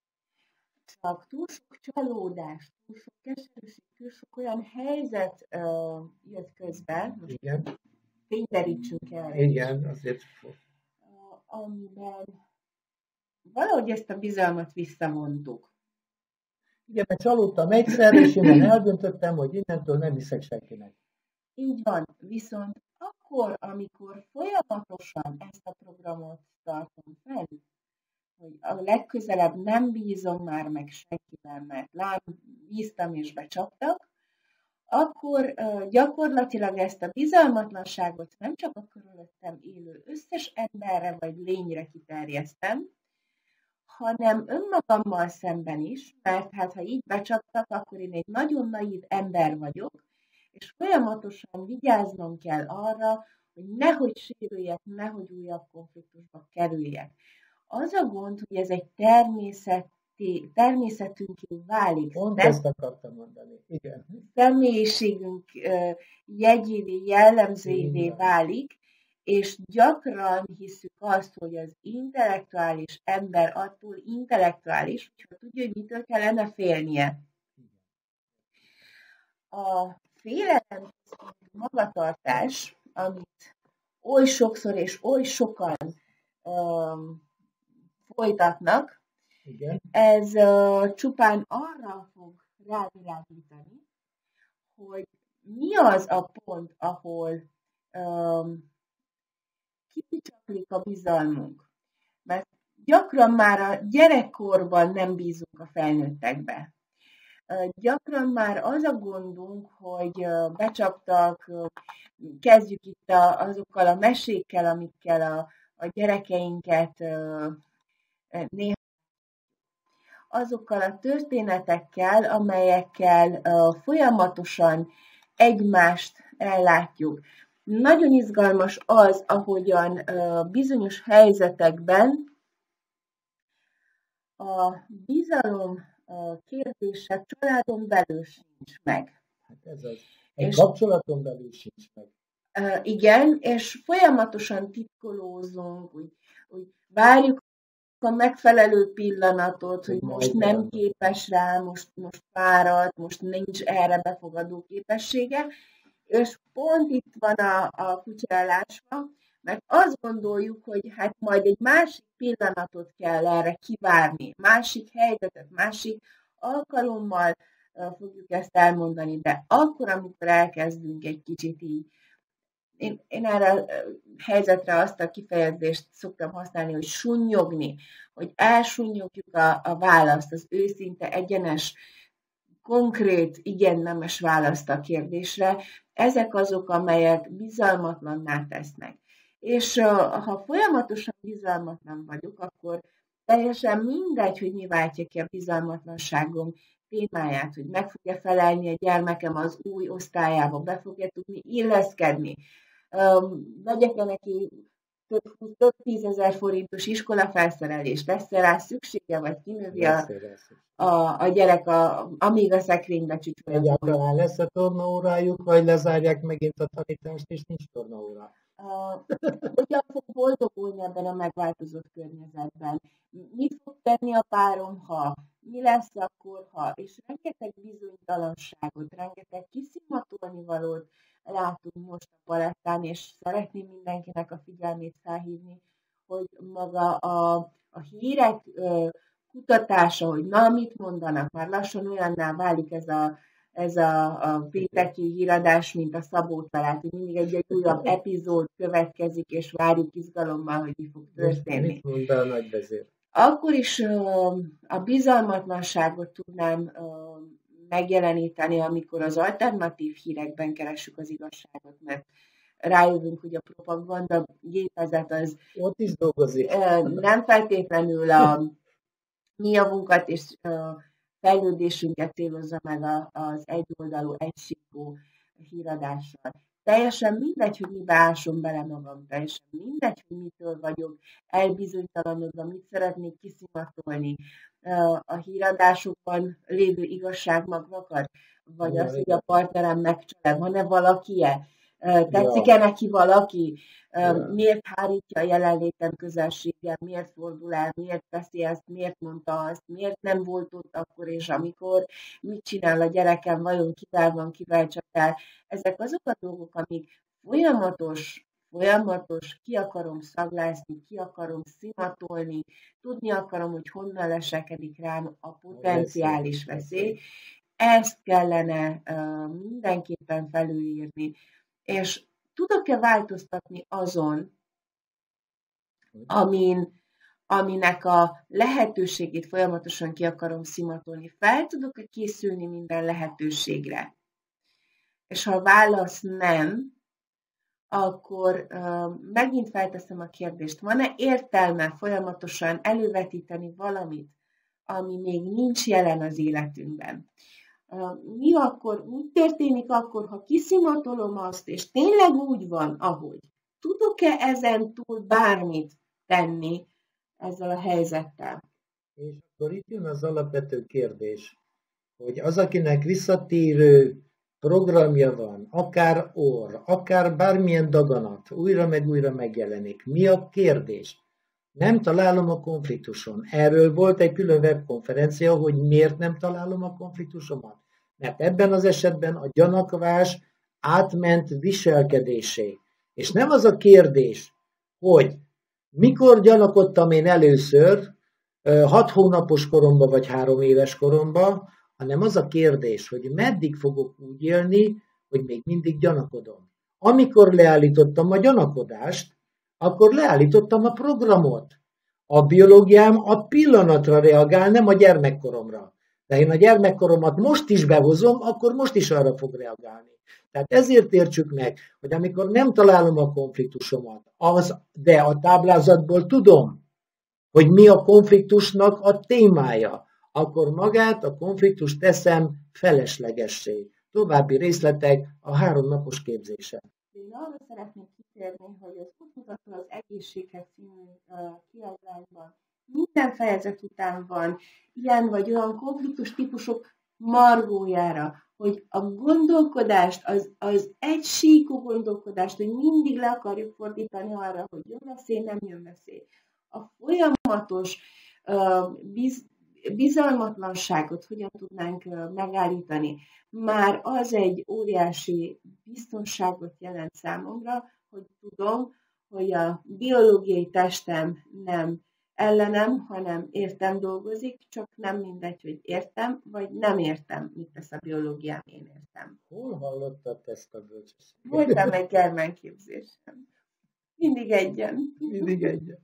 csak túl sok csalódás, túl sok keserűség, túl sok olyan helyzet uh, jött közben, most igen. Fényderítsünk el. Igen, azért fog. Uh, amiben valahogy ezt a bizalmat visszamondtuk. Igen, mert csalódtam egyszer, és én eldöntöttem, hogy innentől nem hiszek senkinek. Így van, viszont akkor, amikor folyamatosan ezt a programot tartom fel, hogy a legközelebb nem bízom már meg senkiben, mert lám bíztam és becsaptak, akkor uh, gyakorlatilag ezt a bizalmatlanságot nem csak a körülöttem élő összes emberre vagy lényre kiterjesztem, hanem önmagammal szemben is, mert hát ha így becsaptak, akkor én egy nagyon naív ember vagyok, és folyamatosan vigyáznom kell arra, hogy nehogy sérüljek, nehogy újabb konfliktusba kerüljek. Az a gond, hogy ez egy természet természetünké válik. Pont Nem, ezt akartam mondani. Igen. személyiségünk jegyévé, jellemzőjévé válik, és gyakran hiszük azt, hogy az intellektuális ember attól intellektuális, hogyha tudja, hogy mitől kellene félnie. A félelem magatartás, amit oly sokszor és oly sokan um, folytatnak, igen. Ez uh, csupán arra fog rávilágítani, hogy mi az a pont, ahol um, kicsaplik a bizalmunk. Mert gyakran már a gyerekkorban nem bízunk a felnőttekbe. Uh, gyakran már az a gondunk, hogy uh, becsaptak, uh, kezdjük itt a, azokkal a mesékkel, amikkel a, a gyerekeinket uh, néha azokkal a történetekkel, amelyekkel uh, folyamatosan egymást ellátjuk. Nagyon izgalmas az, ahogyan uh, bizonyos helyzetekben a bizalom uh, kérdése családon belül sincs meg. Hát ez az. Egy és, kapcsolaton belül sincs meg. Uh, igen, és folyamatosan titkolózunk, úgy, úgy várjuk a megfelelő pillanatot, hogy most nem képes rá, most, most fáradt, most nincs erre befogadó képessége, és pont itt van a, a kutyálásva, mert azt gondoljuk, hogy hát majd egy másik pillanatot kell erre kivárni, másik helyzetet, másik alkalommal uh, fogjuk ezt elmondani, de akkor, amikor elkezdünk egy kicsit így, Én, én erre a helyzetre azt a kifejezést szoktam használni, hogy sunnyogni, hogy elsúnyogjuk a, a választ, az őszinte, egyenes, konkrét, igen-nemes választ a kérdésre. Ezek azok, amelyek bizalmatlanná tesznek. És ha folyamatosan bizalmatlan vagyok, akkor teljesen mindegy, hogy mi váltja ki a bizalmatlanságom témáját, hogy meg fogja felelni a gyermekem az új osztályába, be fogja tudni illeszkedni, vegyek-e neki több, több tízezer forintos iskolafelszerelést, lesz-e rá szüksége, vagy kinövi a, a, a gyerek, a, amíg a szekrénybe csücsül. Egyáltalán lesz a tornaórájuk, vagy lezárják megint a tanítást, és nincs tornaórá. Hogyan fog boldogulni ebben a megváltozott környezetben? Mit fog tenni a párom, ha? Mi lesz akkor, ha? És rengeteg bizonytalanságot, rengeteg kiszimatolni valót látunk most a palettán, és szeretném mindenkinek a figyelmét felhívni, hogy maga a, a hírek ö, kutatása, hogy na, mit mondanak, már lassan olyanná válik ez a, ez a, a pénteki híradás, mint a Szabó Talált, hogy mindig egy, egy újabb epizód következik, és várjuk izgalommal, hogy mi fog történni. Mit mond a nagyvezér? Akkor is ö, a bizalmatlanságot tudnám ö, megjeleníteni, amikor az alternatív hírekben keressük az igazságot, mert rájövünk, hogy a propaganda gépezet az ott is dolgozik. Nem feltétlenül a mi javunkat és fejlődésünket célozza meg az egyoldalú, egysíkú híradással. Teljesen mindegy, hogy mibe ásom bele magam, teljesen mindegy, hogy mitől vagyok elbizonytalanodva, mit szeretnék kiszimatolni. A híradásokban lévő igazságmagvakat, vagy az, hogy a partnerem megcsalál, van-e valaki-e? Tetszik-e neki valaki? Miért hárítja a jelenlétem közelséggel? Miért fordul el? Miért teszi ezt? Miért mondta azt? Miért nem volt ott akkor és amikor? Mit csinál a gyerekem? Vajon kivel van, kivel csak el? Ezek azok a dolgok, amik folyamatos, folyamatos, ki akarom szaglászni, ki akarom szimatolni, tudni akarom, hogy honnan leselkedik rám a potenciális veszély. Ezt kellene uh, mindenképpen felülírni. És tudok-e változtatni azon, amin, aminek a lehetőségét folyamatosan ki akarom szimatolni? Fel tudok-e készülni minden lehetőségre? És ha a válasz nem, akkor uh, megint felteszem a kérdést, van-e értelme folyamatosan elővetíteni valamit, ami még nincs jelen az életünkben? Mi akkor, mi történik akkor, ha kiszimatolom azt, és tényleg úgy van, ahogy? Tudok-e ezen túl bármit tenni ezzel a helyzettel? És akkor itt jön az alapvető kérdés, hogy az, akinek visszatérő programja van, akár orr, akár bármilyen daganat, újra meg újra megjelenik. Mi a kérdés? Nem találom a konfliktuson. Erről volt egy külön webkonferencia, hogy miért nem találom a konfliktusomat. Mert ebben az esetben a gyanakvás átment viselkedésé. És nem az a kérdés, hogy mikor gyanakodtam én először, hat hónapos koromban vagy három éves koromban, hanem az a kérdés, hogy meddig fogok úgy élni, hogy még mindig gyanakodom. Amikor leállítottam a gyanakodást, akkor leállítottam a programot. A biológiám a pillanatra reagál, nem a gyermekkoromra. De én a gyermekkoromat most is behozom, akkor most is arra fog reagálni. Tehát ezért értsük meg, hogy amikor nem találom a konfliktusomat, az, de a táblázatból tudom, hogy mi a konfliktusnak a témája, akkor magát a konfliktust teszem feleslegessé. További részletek a háromnapos képzésen. Én arra szeretnék kitérni, hogy az útmutató az egészséghez című kiadványban minden fejezet után van ilyen vagy olyan konfliktus típusok margójára, hogy a gondolkodást, az, az egysíkú gondolkodást, hogy mindig le akarjuk fordítani arra, hogy jön veszély, nem jön veszély. A folyamatos uh, biz, bizalmatlanságot hogyan tudnánk uh, megállítani. Már az egy óriási biztonságot jelent számomra, hogy tudom, hogy a biológiai testem nem ellenem, hanem értem dolgozik, csak nem mindegy, hogy értem, vagy nem értem, mit tesz a biológiám, én értem. Hol hallottad ezt a bölcsességet? Voltam egy germánképzésen. Mindig egyen. Mindig egyen.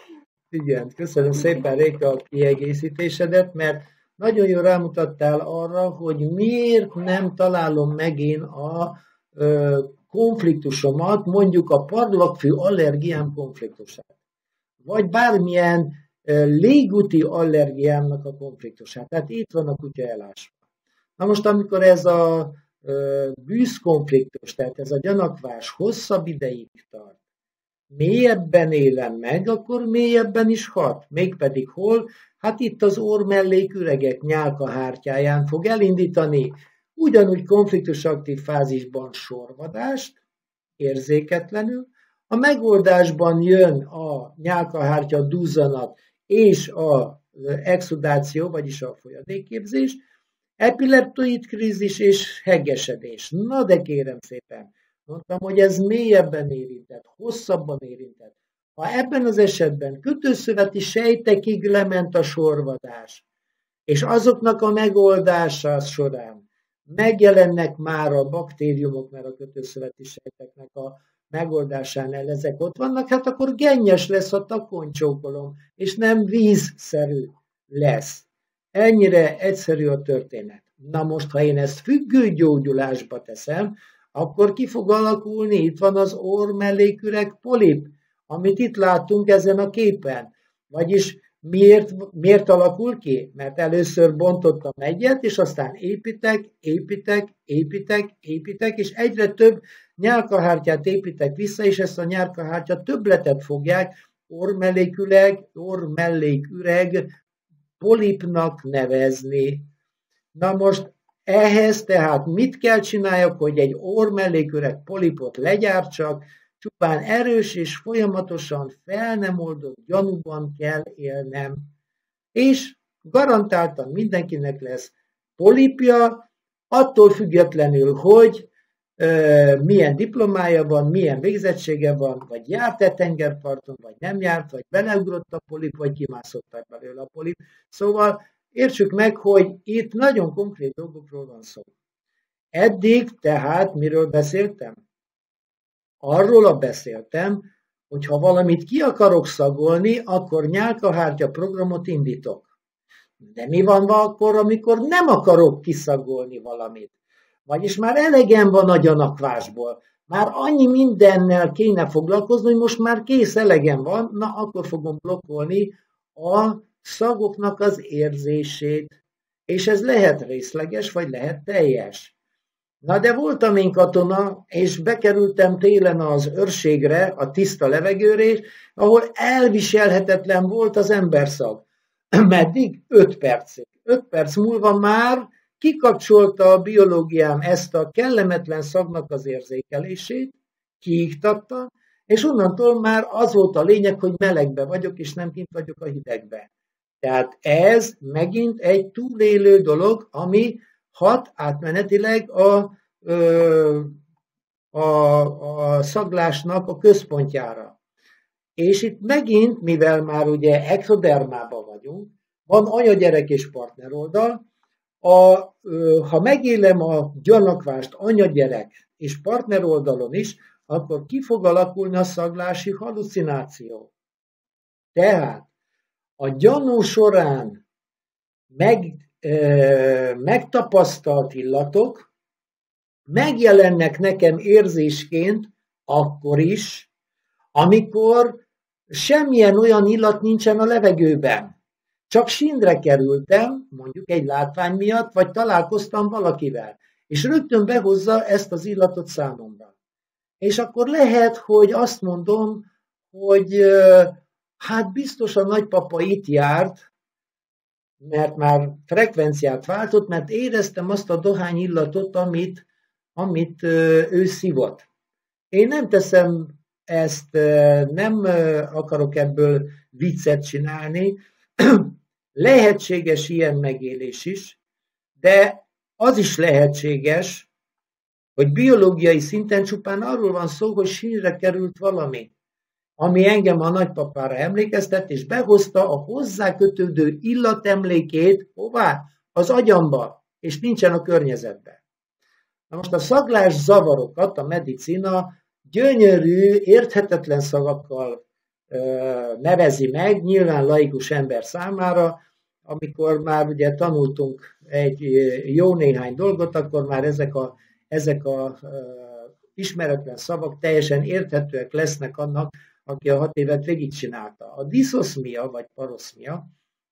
Igen, köszönöm szépen, Réka, a kiegészítésedet, mert nagyon jól rámutattál arra, hogy miért nem találom meg én a ö, konfliktusomat, mondjuk a parlagfű allergiám konfliktusát, vagy bármilyen ö, légúti allergiámnak a konfliktusát. Tehát itt van a kutya elásva. Na most, amikor ez a ö, bűzkonfliktus, tehát ez a gyanakvás hosszabb ideig tart, mélyebben élem meg, akkor mélyebben is hat. Mégpedig hol? Hát itt az orr-melléküregek nyálkahártyáján fog elindítani ugyanúgy konfliktusaktív fázisban sorvadást, érzéketlenül. A megoldásban jön a nyálkahártya duzzanat és az exudáció, vagyis a folyadékképzés, epileptoid krízis és heggesedés. Na de kérem szépen, mondtam, hogy ez mélyebben érintett, hosszabban érintett. Ha ebben az esetben kötőszöveti sejtekig lement a sorvadás, és azoknak a megoldása során megjelennek már a baktériumok, mert a kötőszöveti sejteknek a megoldásánál ezek ott vannak, hát akkor gennyes lesz a takoncsókolom, és nem vízszerű lesz. Ennyire egyszerű a történet. Na most, ha én ezt függőgyógyulásba teszem, akkor ki fog alakulni, itt van az orr-melléküreg polip, amit itt látunk ezen a képen. Vagyis miért, miért alakul ki? Mert először bontottam egyet, és aztán építek, építek, építek, építek, és egyre több nyálkahártyát építek vissza, és ezt a nyálkahártya többletet fogják orr-melléküreg, orr-melléküreg polipnak nevezni. Na most ehhez tehát mit kell csináljak, hogy egy orr-melléküreg polipot legyártsak? Csupán erős és folyamatosan fel nem oldott gyanúban kell élnem. És garantáltan mindenkinek lesz polipja, attól függetlenül, hogy ö, milyen diplomája van, milyen végzettsége van, vagy járt-e tengerparton, vagy nem járt, vagy beleugrott a polip, vagy kimászott belőle a polip. Szóval értsük meg, hogy itt nagyon konkrét dolgokról van szó. Eddig tehát miről beszéltem? Arról a beszéltem, hogy ha valamit ki akarok szagolni, akkor nyálkahártya programot indítok. De mi van akkor, amikor nem akarok kiszagolni valamit? Vagyis már elegem van a gyanakvásból. Már annyi mindennel kéne foglalkozni, hogy most már kész elegem van, na akkor fogom blokkolni a szagoknak az érzését. És ez lehet részleges, vagy lehet teljes. Na de voltam én katona, és bekerültem télen az őrségre, a tiszta levegőre, ahol elviselhetetlen volt az emberszag. Meddig? öt percig. öt perc múlva már kikapcsolta a biológiám ezt a kellemetlen szagnak az érzékelését, kiiktatta, és onnantól már az volt a lényeg, hogy melegbe vagyok, és nem kint vagyok a hidegbe. Tehát ez megint egy túlélő dolog, ami hat átmenetileg a, a, a szaglásnak a központjára. És itt megint, mivel már ugye ektodermában vagyunk, van anya-gyerek és partneroldal, a, ha megélem a gyanakvást anya-gyerek és partneroldalon is, akkor ki fog alakulni a szaglási hallucináció. Tehát a gyanú során meg, e, megtapasztalt illatok megjelennek nekem érzésként akkor is, amikor semmilyen olyan illat nincsen a levegőben. Csak sínre kerültem, mondjuk egy látvány miatt, vagy találkoztam valakivel, és rögtön behozza ezt az illatot számomra. És akkor lehet, hogy azt mondom, hogy hát biztos a nagypapa itt járt, mert már frekvenciát váltott, mert éreztem azt a dohány illatot, amit, amit ő szívott. Én nem teszem ezt, nem akarok ebből viccet csinálni, lehetséges ilyen megélés is, de az is lehetséges, hogy biológiai szinten csupán arról van szó, hogy sínre került valami, ami engem a nagypapára emlékeztet, és behozta a hozzá kötődő illatemlékét, hová? Az agyamba, és nincsen a környezetben. Na most a szaglás zavarokat a medicina gyönyörű, érthetetlen szavakkal nevezi meg, nyilván laikus ember számára, amikor már ugye tanultunk egy jó néhány dolgot, akkor már ezek a, ezek a ismeretlen szavak teljesen érthetőek lesznek annak, aki a hat évet végigcsinálta. A diszoszmia, vagy paroszmia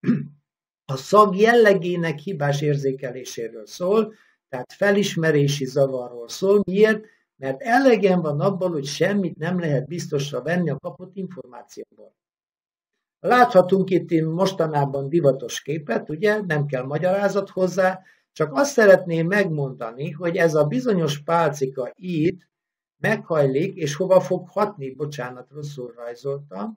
a szag jellegének hibás érzékeléséről szól, tehát felismerési zavarról szól. Miért? Mert elegem van abból, hogy semmit nem lehet biztosra venni a kapott információból. Láthatunk itt mostanában divatos képet, ugye, nem kell magyarázat hozzá, csak azt szeretném megmondani, hogy ez a bizonyos pálcika itt meghajlik, és hova fog hatni, bocsánat, rosszul rajzoltam.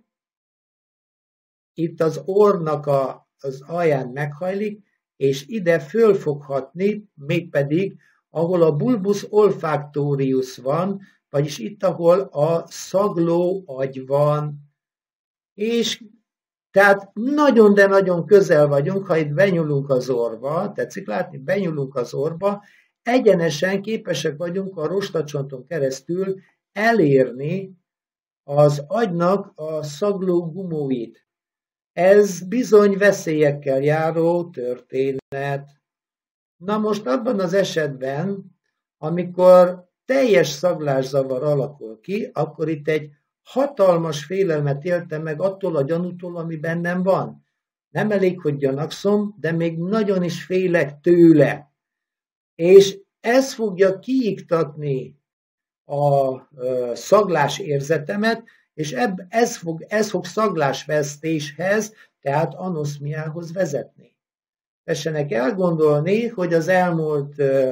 Itt az orrnak a, az alján meghajlik, és ide föl fog hatni, mégpedig ahol a bulbus olfactorius van, vagyis itt, ahol a szagló agy van. És tehát nagyon, de nagyon közel vagyunk, ha itt benyúlunk az orrba, tetszik látni, benyúlunk az orrba, egyenesen képesek vagyunk a rostacsonton keresztül elérni az agynak a szagló gumóit. Ez bizony veszélyekkel járó történet. Na most abban az esetben, amikor teljes szaglászavar alakul ki, akkor itt egy hatalmas félelmet éltem meg attól a gyanútól, ami bennem van. Nem elég, hogy gyanakszom, de még nagyon is félek tőle. És ez fogja kiiktatni a szaglás érzetemet, és ebb, ez, fog, ez fog szaglásvesztéshez, tehát anoszmiához vezetni. Tessenek elgondolni, hogy az elmúlt,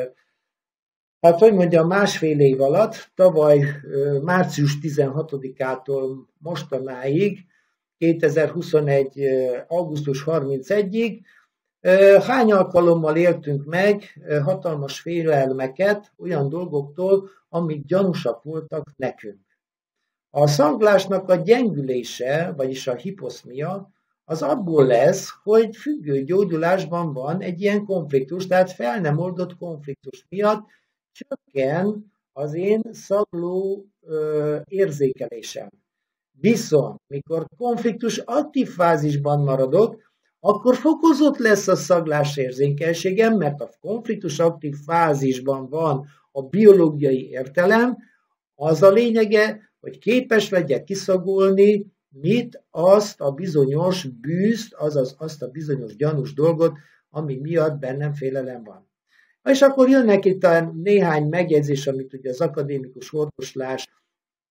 hát hogy mondjam, másfél év alatt, tavaly március tizenhatodikától mostanáig, kétezer-huszonegy. augusztus harmincegyedikéig, hány alkalommal éltünk meg hatalmas félelmeket olyan dolgoktól, amik gyanúsak voltak nekünk. A szaglásnak a gyengülése, vagyis a hiposzmia, az abból lesz, hogy függő gyógyulásban van egy ilyen konfliktus, tehát fel nem oldott konfliktus miatt csökken az én szagló ö, érzékelésem. Viszont, mikor konfliktus aktív fázisban maradok, akkor fokozott lesz a szaglás érzékenységem, mert a konfliktus aktív fázisban van a biológiai értelem, az a lényege, hogy képes legyek kiszagolni, mit azt a bizonyos bűzt, azaz azt a bizonyos gyanús dolgot, ami miatt bennem félelem van. És akkor jönnek itt a néhány megjegyzés, amit ugye az akadémikus orvoslás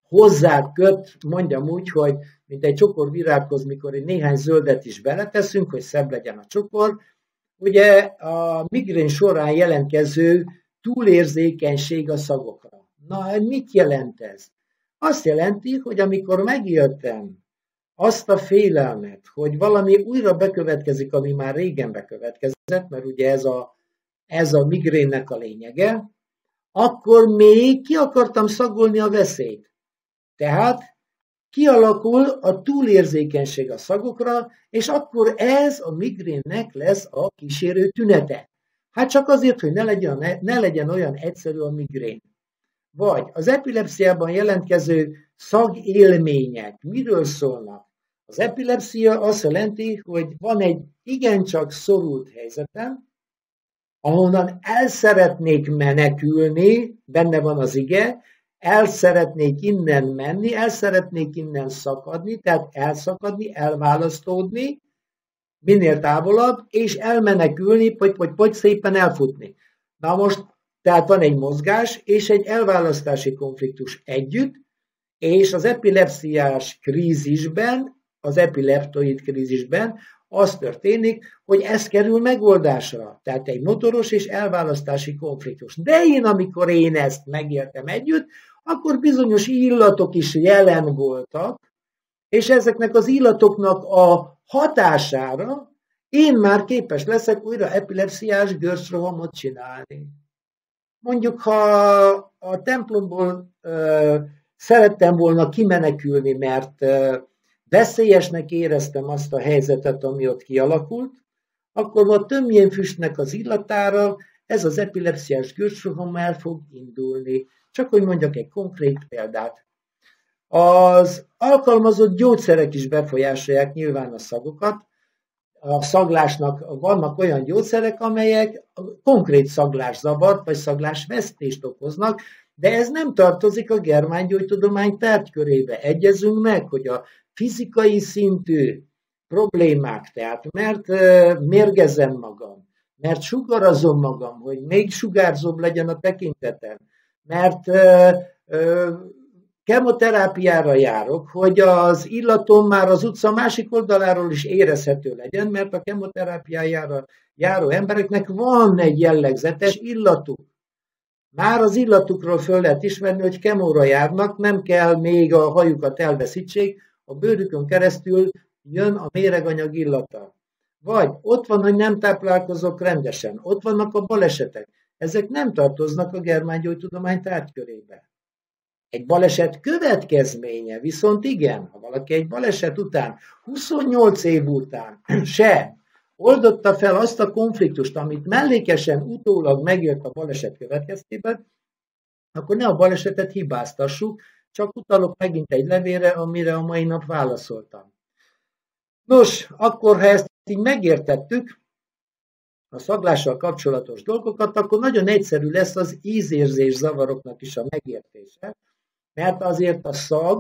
hozzá köt, mondjam úgy, hogy mint egy csokor virághoz, mikor egy néhány zöldet is beleteszünk, hogy szebb legyen a csokor. Ugye a migrén során jelentkező túlérzékenység a szagokra. Na, mit jelent ez? Azt jelenti, hogy amikor megéltem azt a félelmet, hogy valami újra bekövetkezik, ami már régen bekövetkezett, mert ugye ez a, ez a migrénnek a lényege, akkor még ki akartam szagolni a veszélyt. Tehát kialakul a túlérzékenység a szagokra, és akkor ez a migrénnek lesz a kísérő tünete. Hát csak azért, hogy ne legyen, ne legyen olyan egyszerű a migrén. Vagy az epilepsziában jelentkező szagélmények miről szólnak? Az epilepsia azt jelenti, hogy van egy igencsak szorult helyzetem, ahonnan el szeretnék menekülni, benne van az ige, el szeretnék innen menni, el szeretnék innen szakadni, tehát elszakadni, elválasztódni, minél távolabb, és elmenekülni, hogy, hogy, hogy szépen elfutni. Na most, tehát van egy mozgás, és egy elválasztási konfliktus együtt, és az epilepsziás krízisben, az epileptoid krízisben az történik, hogy ez kerül megoldásra. Tehát egy motoros és elválasztási konfliktus. De én, amikor én ezt megéltem együtt, akkor bizonyos illatok is jelen voltak, és ezeknek az illatoknak a hatására én már képes leszek újra epilepsziás görcsrohamot csinálni. Mondjuk, ha a templomból ö, szerettem volna kimenekülni, mert ö, veszélyesnek éreztem azt a helyzetet, ami ott kialakult, akkor a tömjénfüstnek az illatára ez az epilepsziás görcsroham el fog indulni. Csak hogy mondjak egy konkrét példát. Az alkalmazott gyógyszerek is befolyásolják nyilván a szagokat. A szaglásnak vannak olyan gyógyszerek, amelyek konkrét szaglászavart vagy szaglásvesztést okoznak, de ez nem tartozik a germángyógytudomány tárgykörébe. Egyezünk meg, hogy a fizikai szintű problémák, tehát mert mérgezem magam, mert sugarazom magam, hogy még sugárzóbb legyen a tekintetem, mert kemoterápiára járok, hogy az illatom már az utca másik oldaláról is érezhető legyen, mert a kemoterápiájára járó embereknek van egy jellegzetes illatuk. Már az illatukról föl lehet ismerni, hogy kemóra járnak, nem kell még a hajukat elveszítsék, a bőrükön keresztül jön a méreganyag illata. Vagy ott van, hogy nem táplálkozok rendesen, ott vannak a balesetek. Ezek nem tartoznak a germángyógytudomány tárgykörébe. Egy baleset következménye viszont igen, ha valaki egy baleset után, huszonnyolc év után se oldotta fel azt a konfliktust, amit mellékesen utólag megélt a baleset következtében, akkor ne a balesetet hibáztassuk, csak utalok megint egy levélre, amire a mai nap válaszoltam. Nos, akkor ha ezt így megértettük, a szaglással kapcsolatos dolgokat, akkor nagyon egyszerű lesz az ízérzés zavaroknak is a megértése, mert azért a szag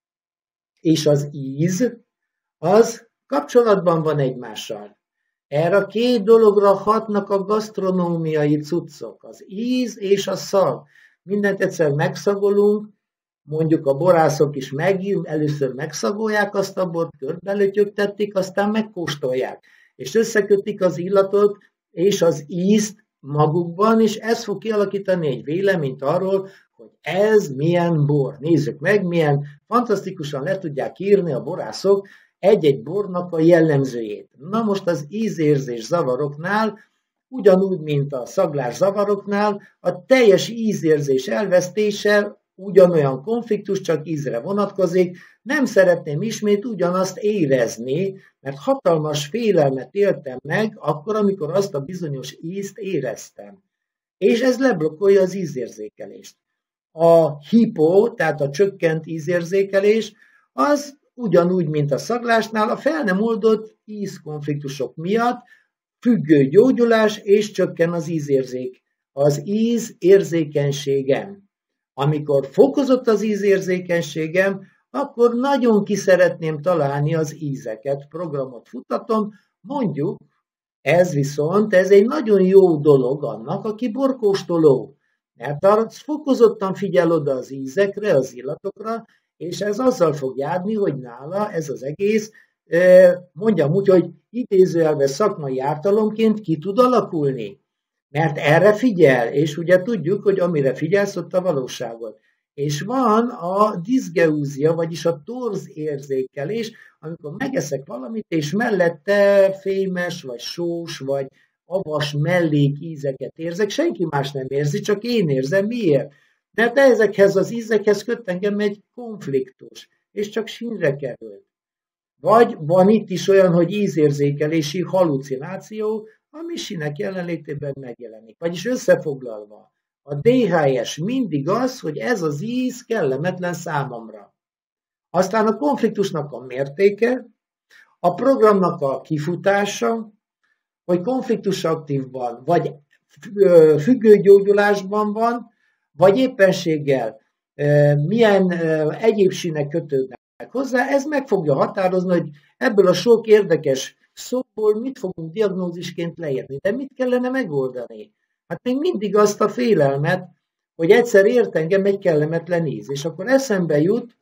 és az íz az kapcsolatban van egymással. Erre a két dologra hatnak a gasztronómiai cuccok, az íz és a szag. Mindent egyszer megszagolunk, mondjuk a borászok is megint először megszagolják azt a bort, körbelötyögtették, aztán megkóstolják, és összekötik az illatot és az ízt magukban, és ez fog kialakítani egy véleményt arról, hogy ez milyen bor. Nézzük meg, milyen fantasztikusan le tudják írni a borászok egy-egy bornak a jellemzőjét. Na most az ízérzés zavaroknál, ugyanúgy, mint a szaglás zavaroknál, a teljes ízérzés elvesztése ugyanolyan konfliktus, csak ízre vonatkozik. Nem szeretném ismét ugyanazt érezni, mert hatalmas félelmet éltem meg akkor, amikor azt a bizonyos ízt éreztem. És ez leblokkolja az ízérzékelést. A hipo, tehát a csökkent ízérzékelés, az ugyanúgy, mint a szaglásnál, a fel nem oldott ízkonfliktusok miatt függő gyógyulás, és csökken az ízérzék. Az íz érzékenységem. Amikor fokozott az ízérzékenységem, akkor nagyon ki szeretném találni az ízeket, programot futtatom, mondjuk, ez viszont, ez egy nagyon jó dolog annak, aki borkóstoló. Mert arra fokozottan figyel oda az ízekre, az illatokra, és ez azzal fog járni, hogy nála ez az egész, mondjam úgy, hogy idézőjelben szakmai ártalomként ki tud alakulni. Mert erre figyel, és ugye tudjuk, hogy amire figyelsz, ott a valóságot. És van a diszgeúzia, vagyis a torz érzékelés, amikor megeszek valamit, és mellette fémes, vagy sós, vagy avas mellékízeket érzek, senki más nem érzi, csak én érzem. Miért? Mert ezekhez az ízekhez köt engem egy konfliktus, és csak sínre került. Vagy van itt is olyan, hogy ízérzékelési hallucináció, ami sínek jelenlétében megjelenik. Vagyis összefoglalva, a dé há es mindig az, hogy ez az íz kellemetlen számomra. Aztán a konfliktusnak a mértéke, a programnak a kifutása, hogy konfliktus aktívban, vagy függőgyógyulásban van, vagy éppenséggel milyen egyéb sínek kötődnek hozzá, ez meg fogja határozni, hogy ebből a sok érdekes szóból mit fogunk diagnózisként leírni. De mit kellene megoldani? Hát még mindig azt a félelmet, hogy egyszer ért engem egy kellemetlen íz. És akkor eszembe jut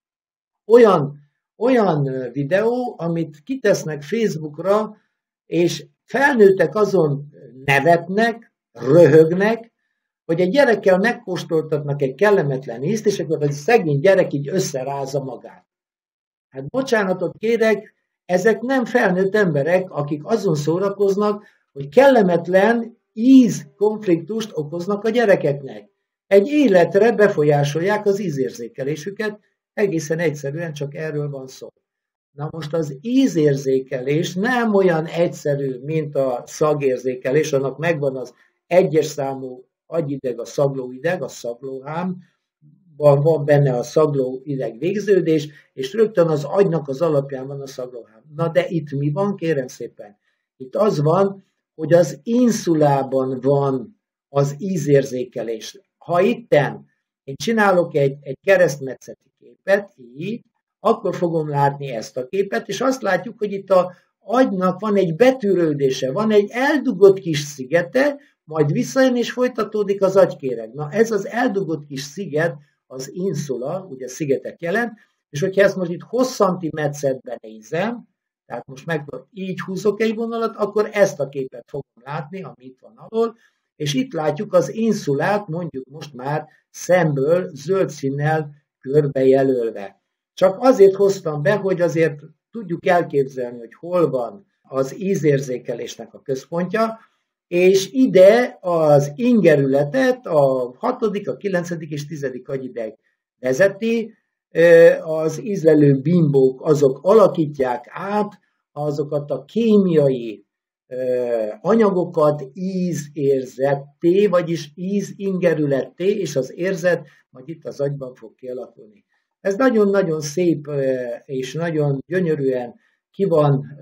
olyan, olyan videó, amit kitesznek Facebookra, és felnőttek azon nevetnek, röhögnek, hogy egy gyerekkel megkóstoltatnak egy kellemetlen ízt, és akkor a szegény gyerek így összerázza magát. Hát bocsánatot kérek, ezek nem felnőtt emberek, akik azon szórakoznak, hogy kellemetlen ízkonfliktust okoznak a gyerekeknek. Egy életre befolyásolják az ízérzékelésüket, egészen egyszerűen csak erről van szó. Na most az ízérzékelés nem olyan egyszerű, mint a szagérzékelés, annak megvan az egyes számú agyideg, a szaglóideg, a szaglóhám, van, van benne a szaglóideg végződés, és rögtön az agynak az alapján van a szaglóhám. Na de itt mi van, kérem szépen? Itt az van, hogy az inszulában van az ízérzékelés. Ha itten én csinálok egy, egy keresztmetszeti képet, így, akkor fogom látni ezt a képet, és azt látjuk, hogy itt az agynak van egy betűrődése, van egy eldugott kis szigete, majd visszajön és folytatódik az agykéreg. Na ez az eldugott kis sziget, az inszula, ugye szigetet jelent, és hogyha ezt most itt hosszanti metszetben nézem, tehát most meg így húzok egy vonalat, akkor ezt a képet fogom látni, ami itt van alól, és itt látjuk az inszulát, mondjuk most már szemből zöld színnel körbejelölve. Csak azért hoztam be, hogy azért tudjuk elképzelni, hogy hol van az ízérzékelésnek a központja, és ide az ingerületet a hatodik, a kilencedik és tizedik agyideg vezeti, az ízlelő bimbók azok alakítják át azokat a kémiai anyagokat ízérzetté, vagyis ízingerületté, és az érzet majd itt az agyban fog kialakulni. Ez nagyon-nagyon szép és nagyon gyönyörűen ki van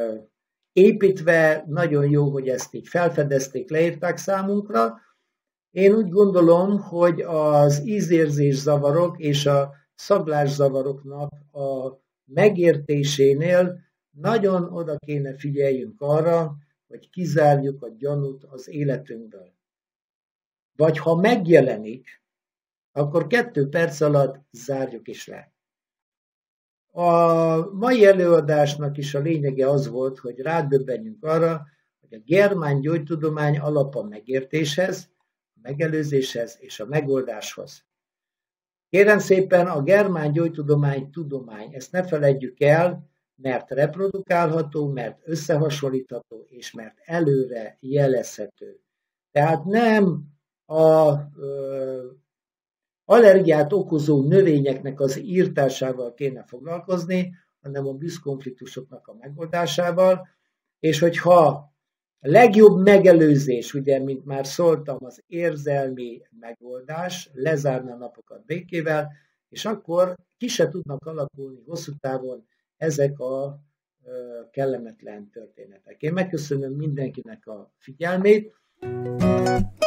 építve, nagyon jó, hogy ezt így felfedezték, leírták számunkra. Én úgy gondolom, hogy az ízérzés zavarok és a szaglászavaroknak a megértésénél nagyon oda kéne figyeljünk arra, hogy kizárjuk a gyanút az életünkből. Vagy ha megjelenik, akkor kettő perc alatt zárjuk is le. A mai előadásnak is a lényege az volt, hogy rádöbbenjünk arra, hogy a germán gyógytudomány alap a megértéshez, a megelőzéshez és a megoldáshoz. Kérem szépen, a germán gyógytudomány tudomány, ezt ne feledjük el, mert reprodukálható, mert összehasonlítható, és mert előre jelezhető. Tehát nem a ö, allergiát okozó növényeknek az írtásával kéne foglalkozni, hanem a bűzkonfliktusoknak a megoldásával, és hogyha legjobb megelőzés, ugye, mint már szóltam, az érzelmi megoldás, lezárna a napokat békével, és akkor ki se tudnak alakulni hosszú távon ezek a kellemetlen történetek. Én megköszönöm mindenkinek a figyelmét.